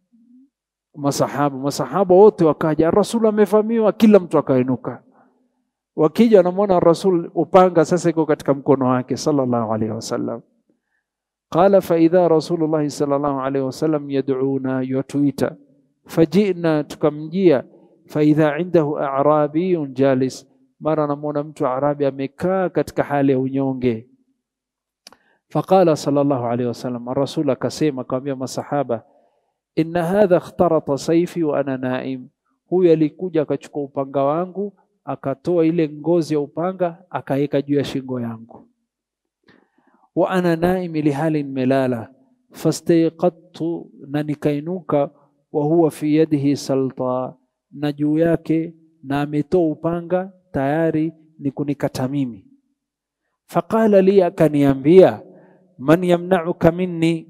masahaba wote wakaja, Rasul amevamiwa, kila mtu akainuka. Wakija wanamwona Rasul upanga sasa iko katika mkono wake sallallahu alayhi wasallam. Qala fa idha Rasulullah sallallahu alayhi wasallam yad'una, yutuita. Fajina, tukamjia. Fa idha indahu a'rabiyun jalis, mara namuona mtu Arabi amekaa katika hali ya unyonge. Faqala sallallahu alayhi wasallam, Rasul akasema, akamwambia masahaba, inna hadha ikhtarata sayfi wa ana naim, huyu alikuja akachukua upanga wangu, akatoa ile ngozi ya upanga akaweka juu ya shingo yangu. Wa ana naim, ili hali nimelala. Fastayqadtu, na nikainuka. Wa huwa fi yadihi salta, na juu yake na ametoa upanga tayari ni kunikata mimi. Faqala li, akaniambia, man yamna'uka minni,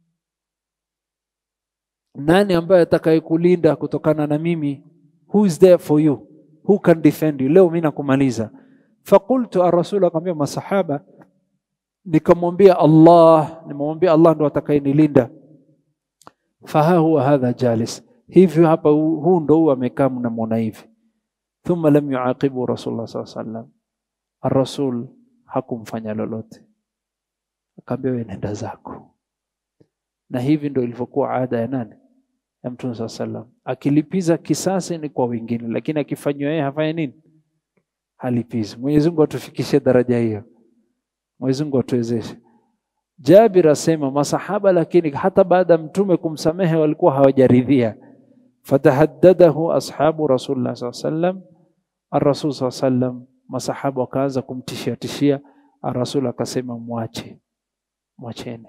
nani ambaye atakayekulinda kutokana na mimi? Who is there for you? Who can defend you? Leo mimi nakumaliza. Faqultu, ar-Rasul akamwambia masahaba, nikamwambia Allah, nimemwambia Allah ndo atakayenilinda. Faha huwa hadha jalis, hivi hapa huu ndo amekaa mnamuona hivi. Thumma lam yuaqibu Rasulullah sallallahu alayhi wasallam, ar-Rasul hakumfanya lolote, akamwambia wewe nenda zako. Na hivi ndo ilivyokuwa ada ya nani? Ya Mtume sallallahu alayhi wasallam. Akilipiza kisasi ni kwa wengine, lakini akifanywa yeye hafanya nini? Halipizi. Mwenyezi Mungu atufikishe daraja hiyo, Mwenyezi Mungu atuwezeshe. Jabir asema masahaba, lakini hata baada Mtume kumsamehe walikuwa hawajaridhia. Fatahaddadahu ashabu Rasulullah sallallahu alayhi wasallam, ar-Rasul sallallahu alayhi wasallam, masahaba wakaanza kumtishia. Ar-Rasul akasema mwacheni.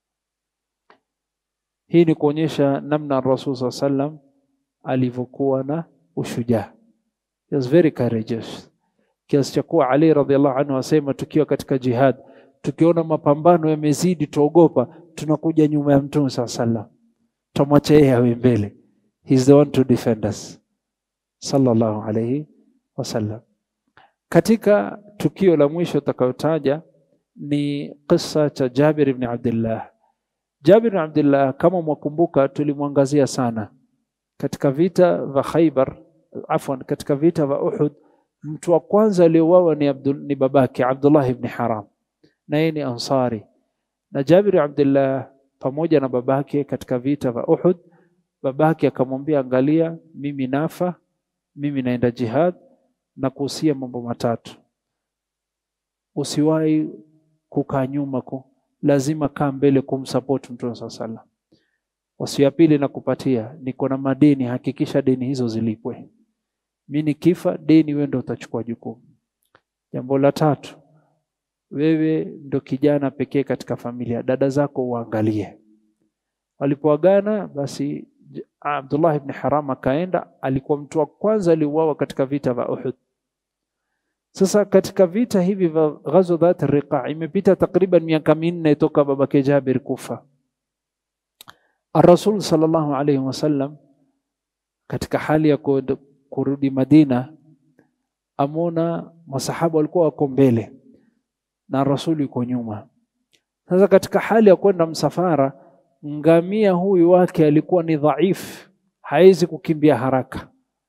Hii ni kuonyesha namna Rasul sallallahu alayhi wasallam alivyokuwa na ushujaa. He was very courageous. Kiasi cha kuwa Ali radhiallahu anhu asema, tukiwa katika jihad, tukiona mapambano yamezidi tuogopa, tunakuja nyuma ya Mtume sallallahu, tumwache yeye awe mbele. He's the one to defend us sallallahu alayhi wasallam. Katika tukio la mwisho tutakayotaja ni kisa cha Jabir ibn Abdullah. Jabir ibn Abdullah, kama mwakumbuka, tulimwangazia sana katika vita vya Khaybar, katika vita vya Uhud. Mtu wa kwanza aliyeuawa ni babake Abdullah ibn Haram, na yeye ni Ansari. Na Jabir ibn Abdullah pamoja na babake katika vita vya Uhud, babake akamwambia, angalia, mimi nafa, mimi naenda jihad, na kuhusia mambo matatu. Usiwahi kukaa nyuma, lazima kaa mbele kumsupport Mtume sallallahu. Wasia pili na kupatia, niko na madeni, hakikisha deni hizo zilipwe. Mimi nikifa, deni wewe ndio utachukua jukumu. Jambo la tatu, wewe ndio kijana pekee katika familia, dada zako uangalie. Walipoagana, basi Abdullah ibn Haram akaenda, alikuwa mtu wa kwanza aliuawa katika vita vya Uhud. Sasa katika vita hivi vya Ghazwat Riqa imepita takriban miaka 4 toka babake Jabir kufa. Ar-Rasul sallallahu alayhi wasallam katika hali ya kurudi Madina, amona masahaba walikuwa wako mbele na Rasul yuko nyuma. Sasa katika hali ya kwenda msafara, ngamia huyu wake alikuwa ni dhaifu, haizi kukimbia haraka.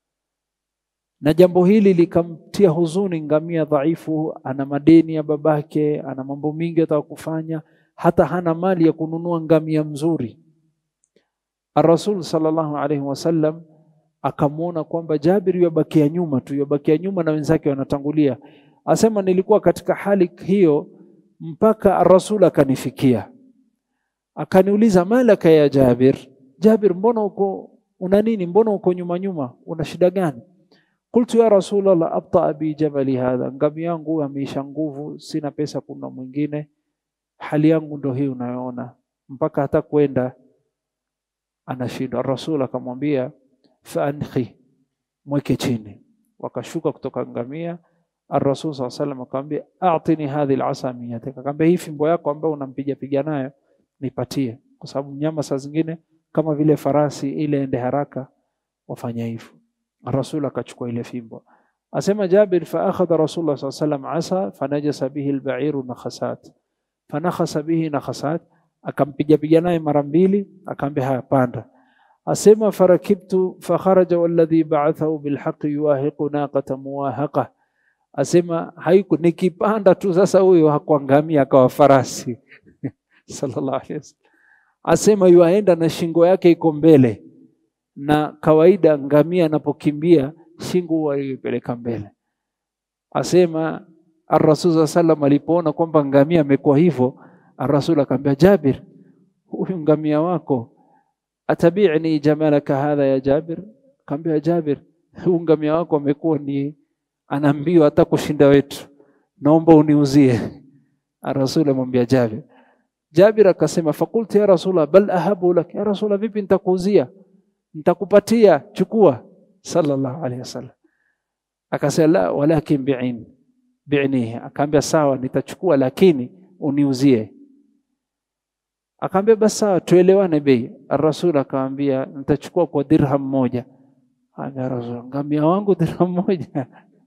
Na jambo hili likamtia huzuni. Ngamia dhaifu, ana madeni ya babake, ana mambo mingi atakufanya, hata hana mali ya kununua ngamia mzuri. Ar-Rasul sallallahu alayhi wasallam akamwona kwamba Jabir yabakia nyuma tu, yabakia nyuma na wenzake wanatangulia. Asema, nilikuwa katika hali hiyo mpaka Ar-Rasul akanifikia. Akaniuliza, malaka ya Jabir? Jabir, mbona una nini? Mbona uko nyuma? Una shida gani? Qultu ya Rasulullah, abta bi jabali hadha, ngamia yangu ameisha nguvu, sina pesa kuna mwingine, hali yangu ndio hii unayoona, mpaka hata kwenda anashindwa. Rasul akamwambia, faanhi, mweke chini. Wakashuka kutoka ngamia. Ar-Rasul sallallahu alayhi wasallam akamwambia, a'tini hadhihi al-asa miyatika, akamwambia, hii fimbo yako ambayo unampiga nayo nipatie, kwa sababu nyama saa zingine kama vile farasi ile ende haraka wafanya hivyo. Rasul akachukua ile fimbo. Asema Jabir, fa akhadha Rasulullah sallallahu alayhi wasallam asa fanajasa bihi al-ba'iru nakhasat, fanakhasa bihi nakhasat, akampiga naye mara mbili, akamwambia haya, panda. Asema farakibtu fakharaja walladhi ba'athahu bilhaqqi yuwahiqu naqata muwahaqa. Asema haiku nikipanda tu, sasa huyo hakuangamia akawa farasi sallallahu alayhi wasallam. Asema yuaenda na shingo yake iko mbele, na kawaida ngamia anapokimbia shingo huwa ipeleka mbele. Asema Ar-Rasul sallallahu alayhi wasallam alipoona kwamba ngamia amekuwa hivyo, Ar-Rasul akamwambia Jabir, huyu ngamia wako, atabi'ni jamalaka hadha ya Jabir? Akamwambia Jabir, huyu ngamia wako amekuwa ni anaambiwa hata kushinda wetu, naomba uniuzie. Ar-Rasul amwambia Jabir. Jabir akasema, fakulti ya Rasulullah bal ahabu lak, ya Rasulullah, vipi nitakuuzia, nitakupatia, chukua. Sallallahu alayhi wasallam akasema, la walakin bi'nihi. Akamwambia sawa, nitachukua lakini uniuzie. Akamwambia basi sawa, tuelewane bei. Ar-Rasul akamwambia, nitachukua kwa dirham moja. Akamwambia Rasul, ngamia wangu dirham moja?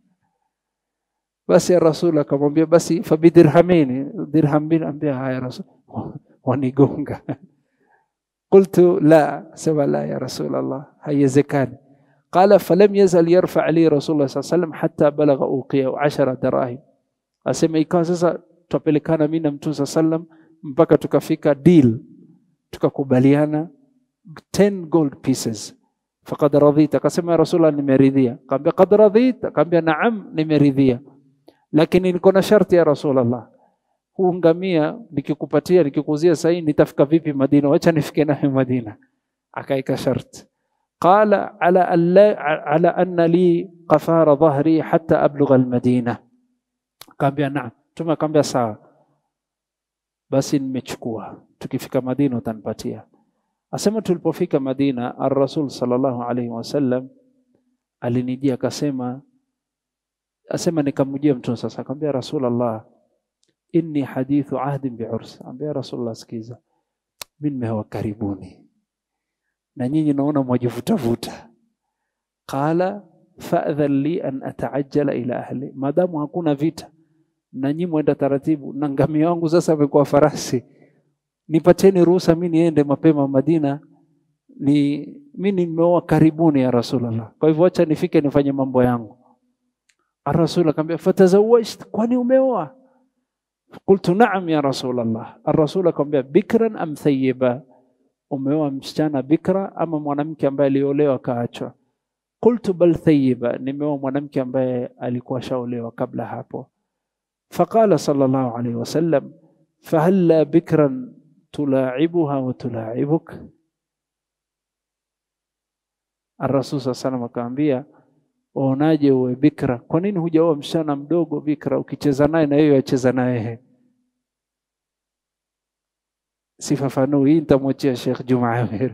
Basi Ar-Rasul akamwambia, basi fa bidirhamini, dirham mbili. Akamwambia haya Rasul, wanigonga. Qultu la, sema la ya Rasulullah, haiwezekani. Qala falam yazal yarfa li Rasulullah sallallahu alayhi wasallam hatta balagha uqiya 10 dirahim. Asema ikawa sasa tupelekana mimi na Mtume sallam mpaka tukafika deal, tukakubaliana 10 gold pieces. Faqad radhita, akasema ya Rasulullah, nimeridhia. Akamwambia qad radhita, akamwambia naam, nimeridhia, lakini niko na sharti ya Rasulullah, huu ngamia nikikupatia, nikikuzia sasa nitafika vipi Madina? Acha nifike naye Madina. Akaika sharti. Qala ala anna li qafara dhahri hatta ablugha al-Madina. Akamwambia naam. Mtume akamwambia sawa, basi nimechukua, tukifika Madina utanipatia. Asema tulipofika Madina, Ar-Rasul sallallahu alayhi wasallam alinijia akasema, asema nikamjia Mtume sasa, akamwambia Rasulullah, inni hadithu ahdin bi'urs. Akamwambia Rasulullah, sikiza, mimi nimeoa karibuni na nyinyi naona mwajivutavuta. Qala fa'dhan li an ata'ajjala ila ahli, madamu hakuna vita na nyinyi mwenda taratibu na ngamia wangu sasa amekuwa farasi, nipateni ruhusa mimi niende mapema Madina, mimi nimeoa karibuni ya Rasulullah, kwa hivyo acha nifike nifanye mambo yangu. Ar-Rasul akamwambia fatazawajt, kwani umeoa? Qultu na'am ya Rasulullah. Ar-Rasul akamwambia bikran am thayyiba, umeoa msichana bikra ama mwanamke ambaye aliolewa kaachwa? Qultu bal thayyiba, nimeoa mwanamke ambaye alikuwa shaolewa kabla hapo. Faqala sallallahu alayhi wasallam fahalla bikran tula'ibuha wa tula'ibuk. Ar-Rasul sallallahu alayhi akamwambia unaje uwe bikra, kwa nini hujaoa msichana mdogo bikra ukicheza naye na yeye acheza naye? Sifafanui hii, nitamwachia Sheikh Juma Amir.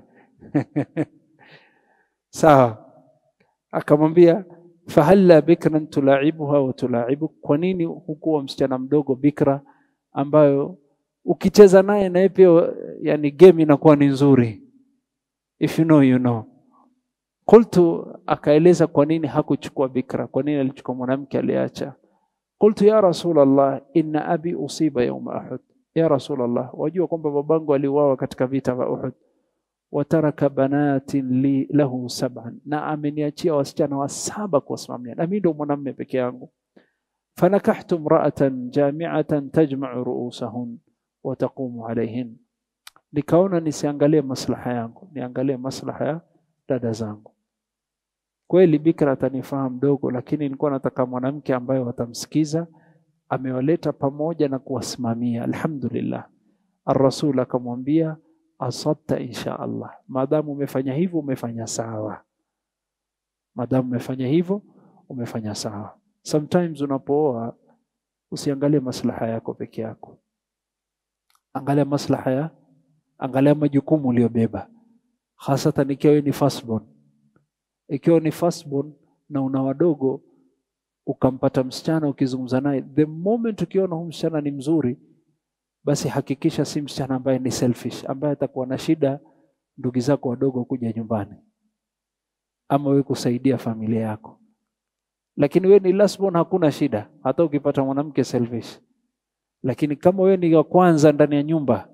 Sawa. Akamwambia fahalla bikran tula'ibuha wa tula'ibuk, kwa nini hukuwa msichana mdogo bikra ambayo ukicheza naye na yeye pia yani game inakuwa ni nzuri? If you know you know. Qultu, akaeleza kwa nini hakuchukua bikra, kwa nini alichukua mwanamke aliacha. Qultu ya Rasulullah inna abi usiba yawm Uhud. Ya Rasulullah, wajua kwamba babangu aliuawa katika vita vya Uhud. Wataraka banatin lahu 7, na ameniachia wasichana wa 7 kuwasimamia, na mimi ndo mwanamume peke yangu. Fanakahtu imra'atan jami'atan tajma'u ru'usahun wa taqumu alayhin, nikaona nisiangalie maslaha yangu, niangalie maslaha ya dada zangu. Kweli bikra atanifahamu mdogo, lakini nilikuwa nataka mwanamke ambaye watamsikiza, amewaleta pamoja na kuwasimamia. Alhamdulillah. Ar-Rasul akamwambia asabta insha Allah, maadamu umefanya hivyo umefanya sawa, maadamu umefanya hivyo umefanya sawa. Sometimes unapooa usiangalie maslaha yako peke yako, angalia maslaha angalia majukumu uliyobeba, hasatan ikiwa ni firstborn. Ikiwa ni firstborn na una wadogo ukampata msichana ukizungumza naye, the moment ukiona huyu msichana ni mzuri, basi hakikisha si msichana ambaye ni selfish, ambaye atakuwa na shida ndugu zako wadogo kuja nyumbani ama wewe kusaidia familia yako. Lakini wewe ni last born, hakuna shida hata ukipata mwanamke selfish. Lakini kama wewe ni wa kwanza ndani ya nyumba,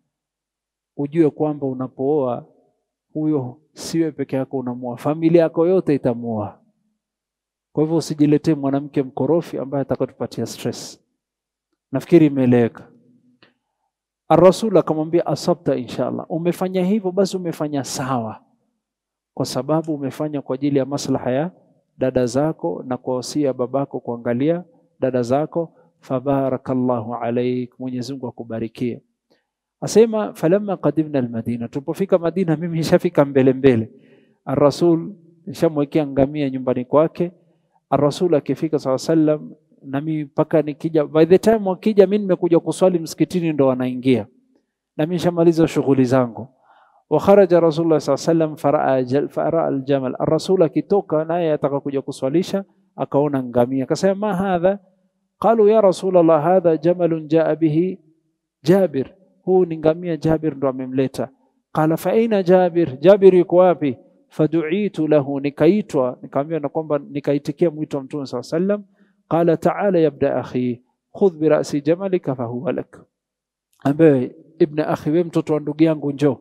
ujue kwamba unapooa huyo siwe peke yako unamuoa, familia yako yote itamuoa. Kwa hivyo usijiletee mwanamke mkorofi ambaye atakayotupatia stress. Nafikiri imeeleweka. Ar-Rasul akamwambia asabta inshallah, umefanya hivyo basi umefanya sawa, kwa sababu umefanya kwa ajili ya maslaha ya dada zako na kwa wasia babako kuangalia dada zako. Fabarakallahu alaik, Mwenyezi Mungu akubarikie. Asema falamma qadimna al-Madina, tulipofika Madina mimi nishafika mbele. Ar-Rasul nishamwekea ngamia nyumbani kwake. Ar-Rasul akifika sallam na mimi mpaka nikija, by the time wakija mimi nimekuja kuswali msikitini ndo wanaingia, na mimi nishamaliza shughuli zangu. Wa kharaja Rasulullah sallam faraa al-jamal, Ar-Rasul akitoka naye ataka kuja kuswalisha akaona ngamia, akasema ma hadha? Qalu ya Rasulullah hadha jamalun jaa bihi Jabir, huu ni ngamia Jabir ndo amemleta. Qala fa aina Jabir, Jabir yuko wapi? Fadu'itu lahu, nikaitwa, nikamwambia na kwamba nikaitikia mwito wa Mtume sallam. Qala ta'ala ya ibn akhi khudh bi ra'si jamalika fa huwa lak, ambaye ibn akhi, wewe mtoto wa ndugu yangu, njoo,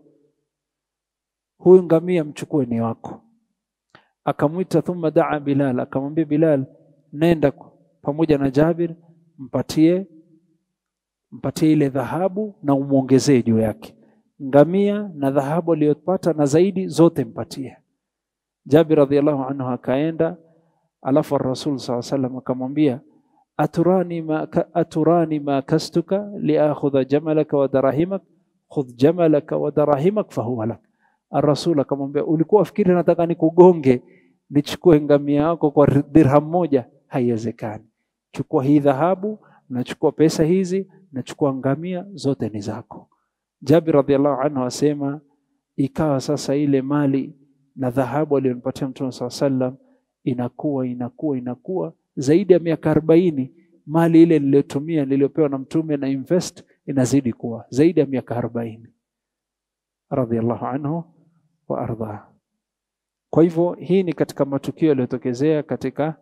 huyu ngamia mchukue ni wako. Akamwita thumma da'a Bilal, akamwambia Bilal, nenda pamoja na Jabir, mpatie ile dhahabu na umuongezee juu yake. Ngamia na dhahabu aliyopata na zaidi zote mpatie. Jabir radhiyallahu anhu akaenda, alafu Rasul sallallahu alaihi akamwambia aturani ma kastuka liakhudha jamalaka wa darahimak, khudh jamalaka wa darahimak fahuwa lak. Ar-Rasul akamwambia ulikuwa fikiri nataka nikugonge nichukue ngamia yako kwa dirham moja? Haiwezekani. Chukua hii dhahabu, nachukua pesa hizi, nachukua ngamia, zote ni zako. Jabir radhiallahu anhu asema ikawa sasa ile mali na dhahabu aliyonipatia Mtume sallam inakuwa zaidi ya miaka 40. Mali ile niliyotumia niliyopewa na Mtume na invest inazidi kuwa zaidi ya miaka 40. radhiyallahu anhu wa ardha. Kwa hivyo hii ni katika matukio yaliyotokezea katika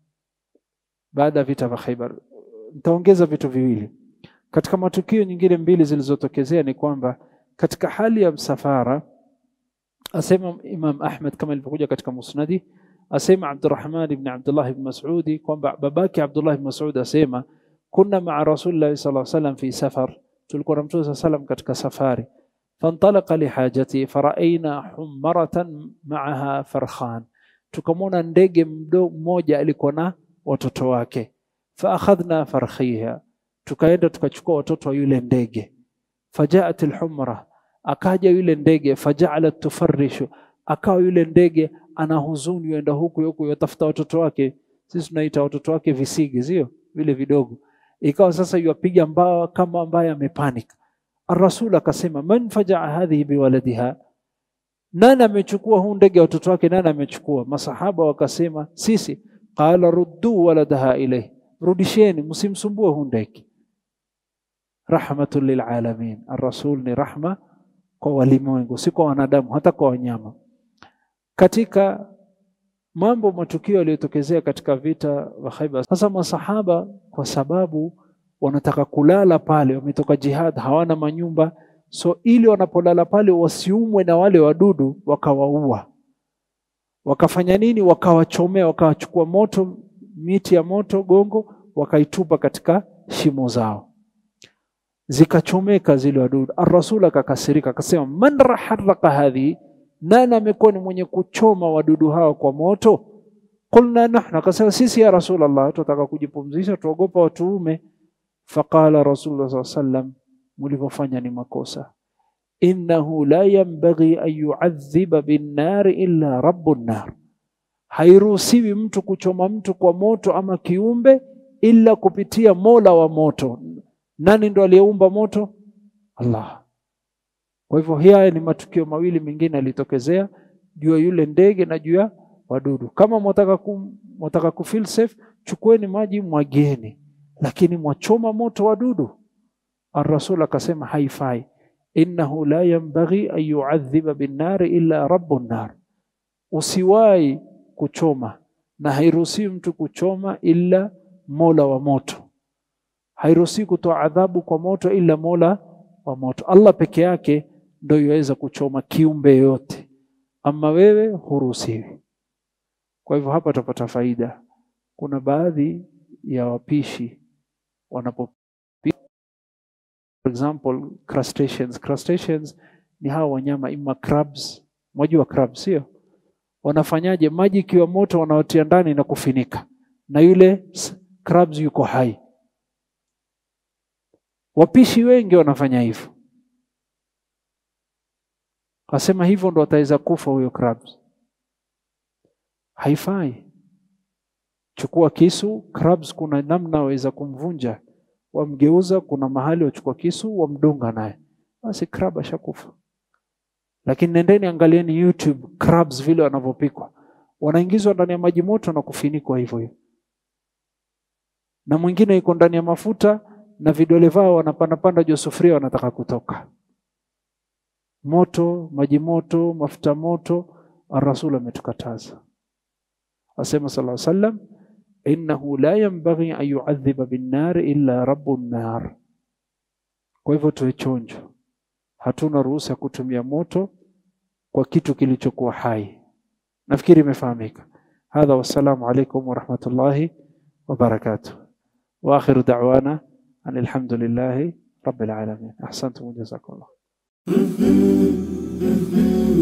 baada ya vita vya Khaybar. Nitaongeza vitu viwili. Katika matukio nyingine mbili zilizotokezea ni kwamba katika hali ya msafara, asema Imam Ahmad kama ilivyokuja katika Musnadi, asema Abdurrahman ibn Abdullah ibn Mas'udi kwamba babake Abdullah ibn Mas'ud asema kunna ma'a Rasulillah sallallahu alayhi wasallam fi safar, tulikuwa na Mtume sallallahu alayhi wasallam katika safari, fantalaqa li hajati faraaina hummaratan ma'aha farkhan, tukamwona ndege mmoja alikuwa na watoto wake, fa akhadhna farkhiha, tukaenda tukachukua watoto wa yule ndege, fajaat alhumra, akaja yule ndege, faja'alat tufarrishu, akawa yule ndege ana huzuni, yenda huku yatafuta watoto wake, sisi tunaita watoto wake visigi, sio vile vidogo, ikawa sasa yupiga mbao kama ambaye amepanic. Ar-Rasul akasema man faja'a hadhihi biwaladiha, nani amechukua huu ndege watoto wake, nani amechukua? Masahaba wakasema sisi. Qala ruddu waladaha ilayhi, rudisheni, msimsumbue huu ndege. Rahmatul lil alamin, ar-Rasul ni rahma kwa walimwengu, si kwa wanadamu, hata kwa wanyama. Katika mambo matukio yaliyotokezea katika vita vya Khaybar, sasa masahaba kwa sababu wanataka kulala pale, wametoka jihad, hawana manyumba, so ili wanapolala pale wasiumwe na wale wadudu, wakawaua. Wakafanya nini? Wakawachomea, wakawachukua moto, miti ya moto gongo, wakaitupa katika shimo zao, zikachomeka zile wadudu. Ar-Rasul akakasirika akasema man harraqa hadhi, nani amekuwa ni mwenye kuchoma wadudu hao kwa moto? Qulna nahnu, akasema sisi ya Rasulullah, tunataka kujipumzisha, tuogopa watuume. Faqala Rasulullah sallallahu alaihi wasallam, mlivyofanya ni makosa, innahu la yanbaghi an yu'adhiba bin-nar illa rabbun nar, hairuhusiwi mtu kuchoma mtu kwa moto ama kiumbe ila kupitia Mola wa moto. Nani ndo aliyeumba moto? Allah. Kwa hivyo haya ni matukio mawili mengine yalitokezea juu ya yule ndege na juu ya wadudu. Kama mwataka kufeel safe, chukueni maji mwageni, lakini mwachoma moto wadudu. Ar-Rasul akasema haifai, innahu la yanbaghi an yu'adhiba bin-nar illa rabbun nar, usiwahi kuchoma na hairuhusiwi mtu kuchoma ila Mola wa moto, hairuhusiwi kutoa adhabu kwa moto ila Mola wa moto. Allah peke yake ndio yaweza kuchoma kiumbe yote, ama wewe huruhusiwi. Kwa hivyo hapa tutapata faida. Kuna baadhi ya wapishi wanapopika, for example crustaceans. Crustaceans ni hawa wanyama ima crabs, mwajua crabs sio? Wanafanyaje? Maji ikiwa moto wanaotia ndani na kufinika, na yule crabs yuko hai. Wapishi wengi wanafanya hivyo. Asema hivyo ndo ataweza kufa huyo crabs. Haifai. Chukua kisu, crabs kuna namna waweza kumvunja, wamgeuza, kuna mahali wachukua kisu wamdunga naye, basi crab ashakufa. Lakini nendeni angalieni YouTube crabs vile wanavyopikwa, wanaingizwa ndani ya maji moto na kufinikwa hivyo hivyo, na mwingine yuko ndani ya mafuta na vidole vao wanapanda juu sufuria, wanataka kutoka. Moto, maji moto, mafuta moto. Ar-Rasul ametukataza, asema sallallahu alaihi wasallam, innahu la yanbaghi an yu'adhiba bin-nar illa rabbun nar. Kwa hivyo tuwe chonjo, hatuna ruhusa ya kutumia moto kwa kitu kilichokuwa hai. Nafikiri imefahamika. Hadha, wassalamu alaykum wa rahmatullahi wa barakatuh. Wa akhiru da'wana alhamdulillahi rabbil alamin. Ahsantum, jazakumullah.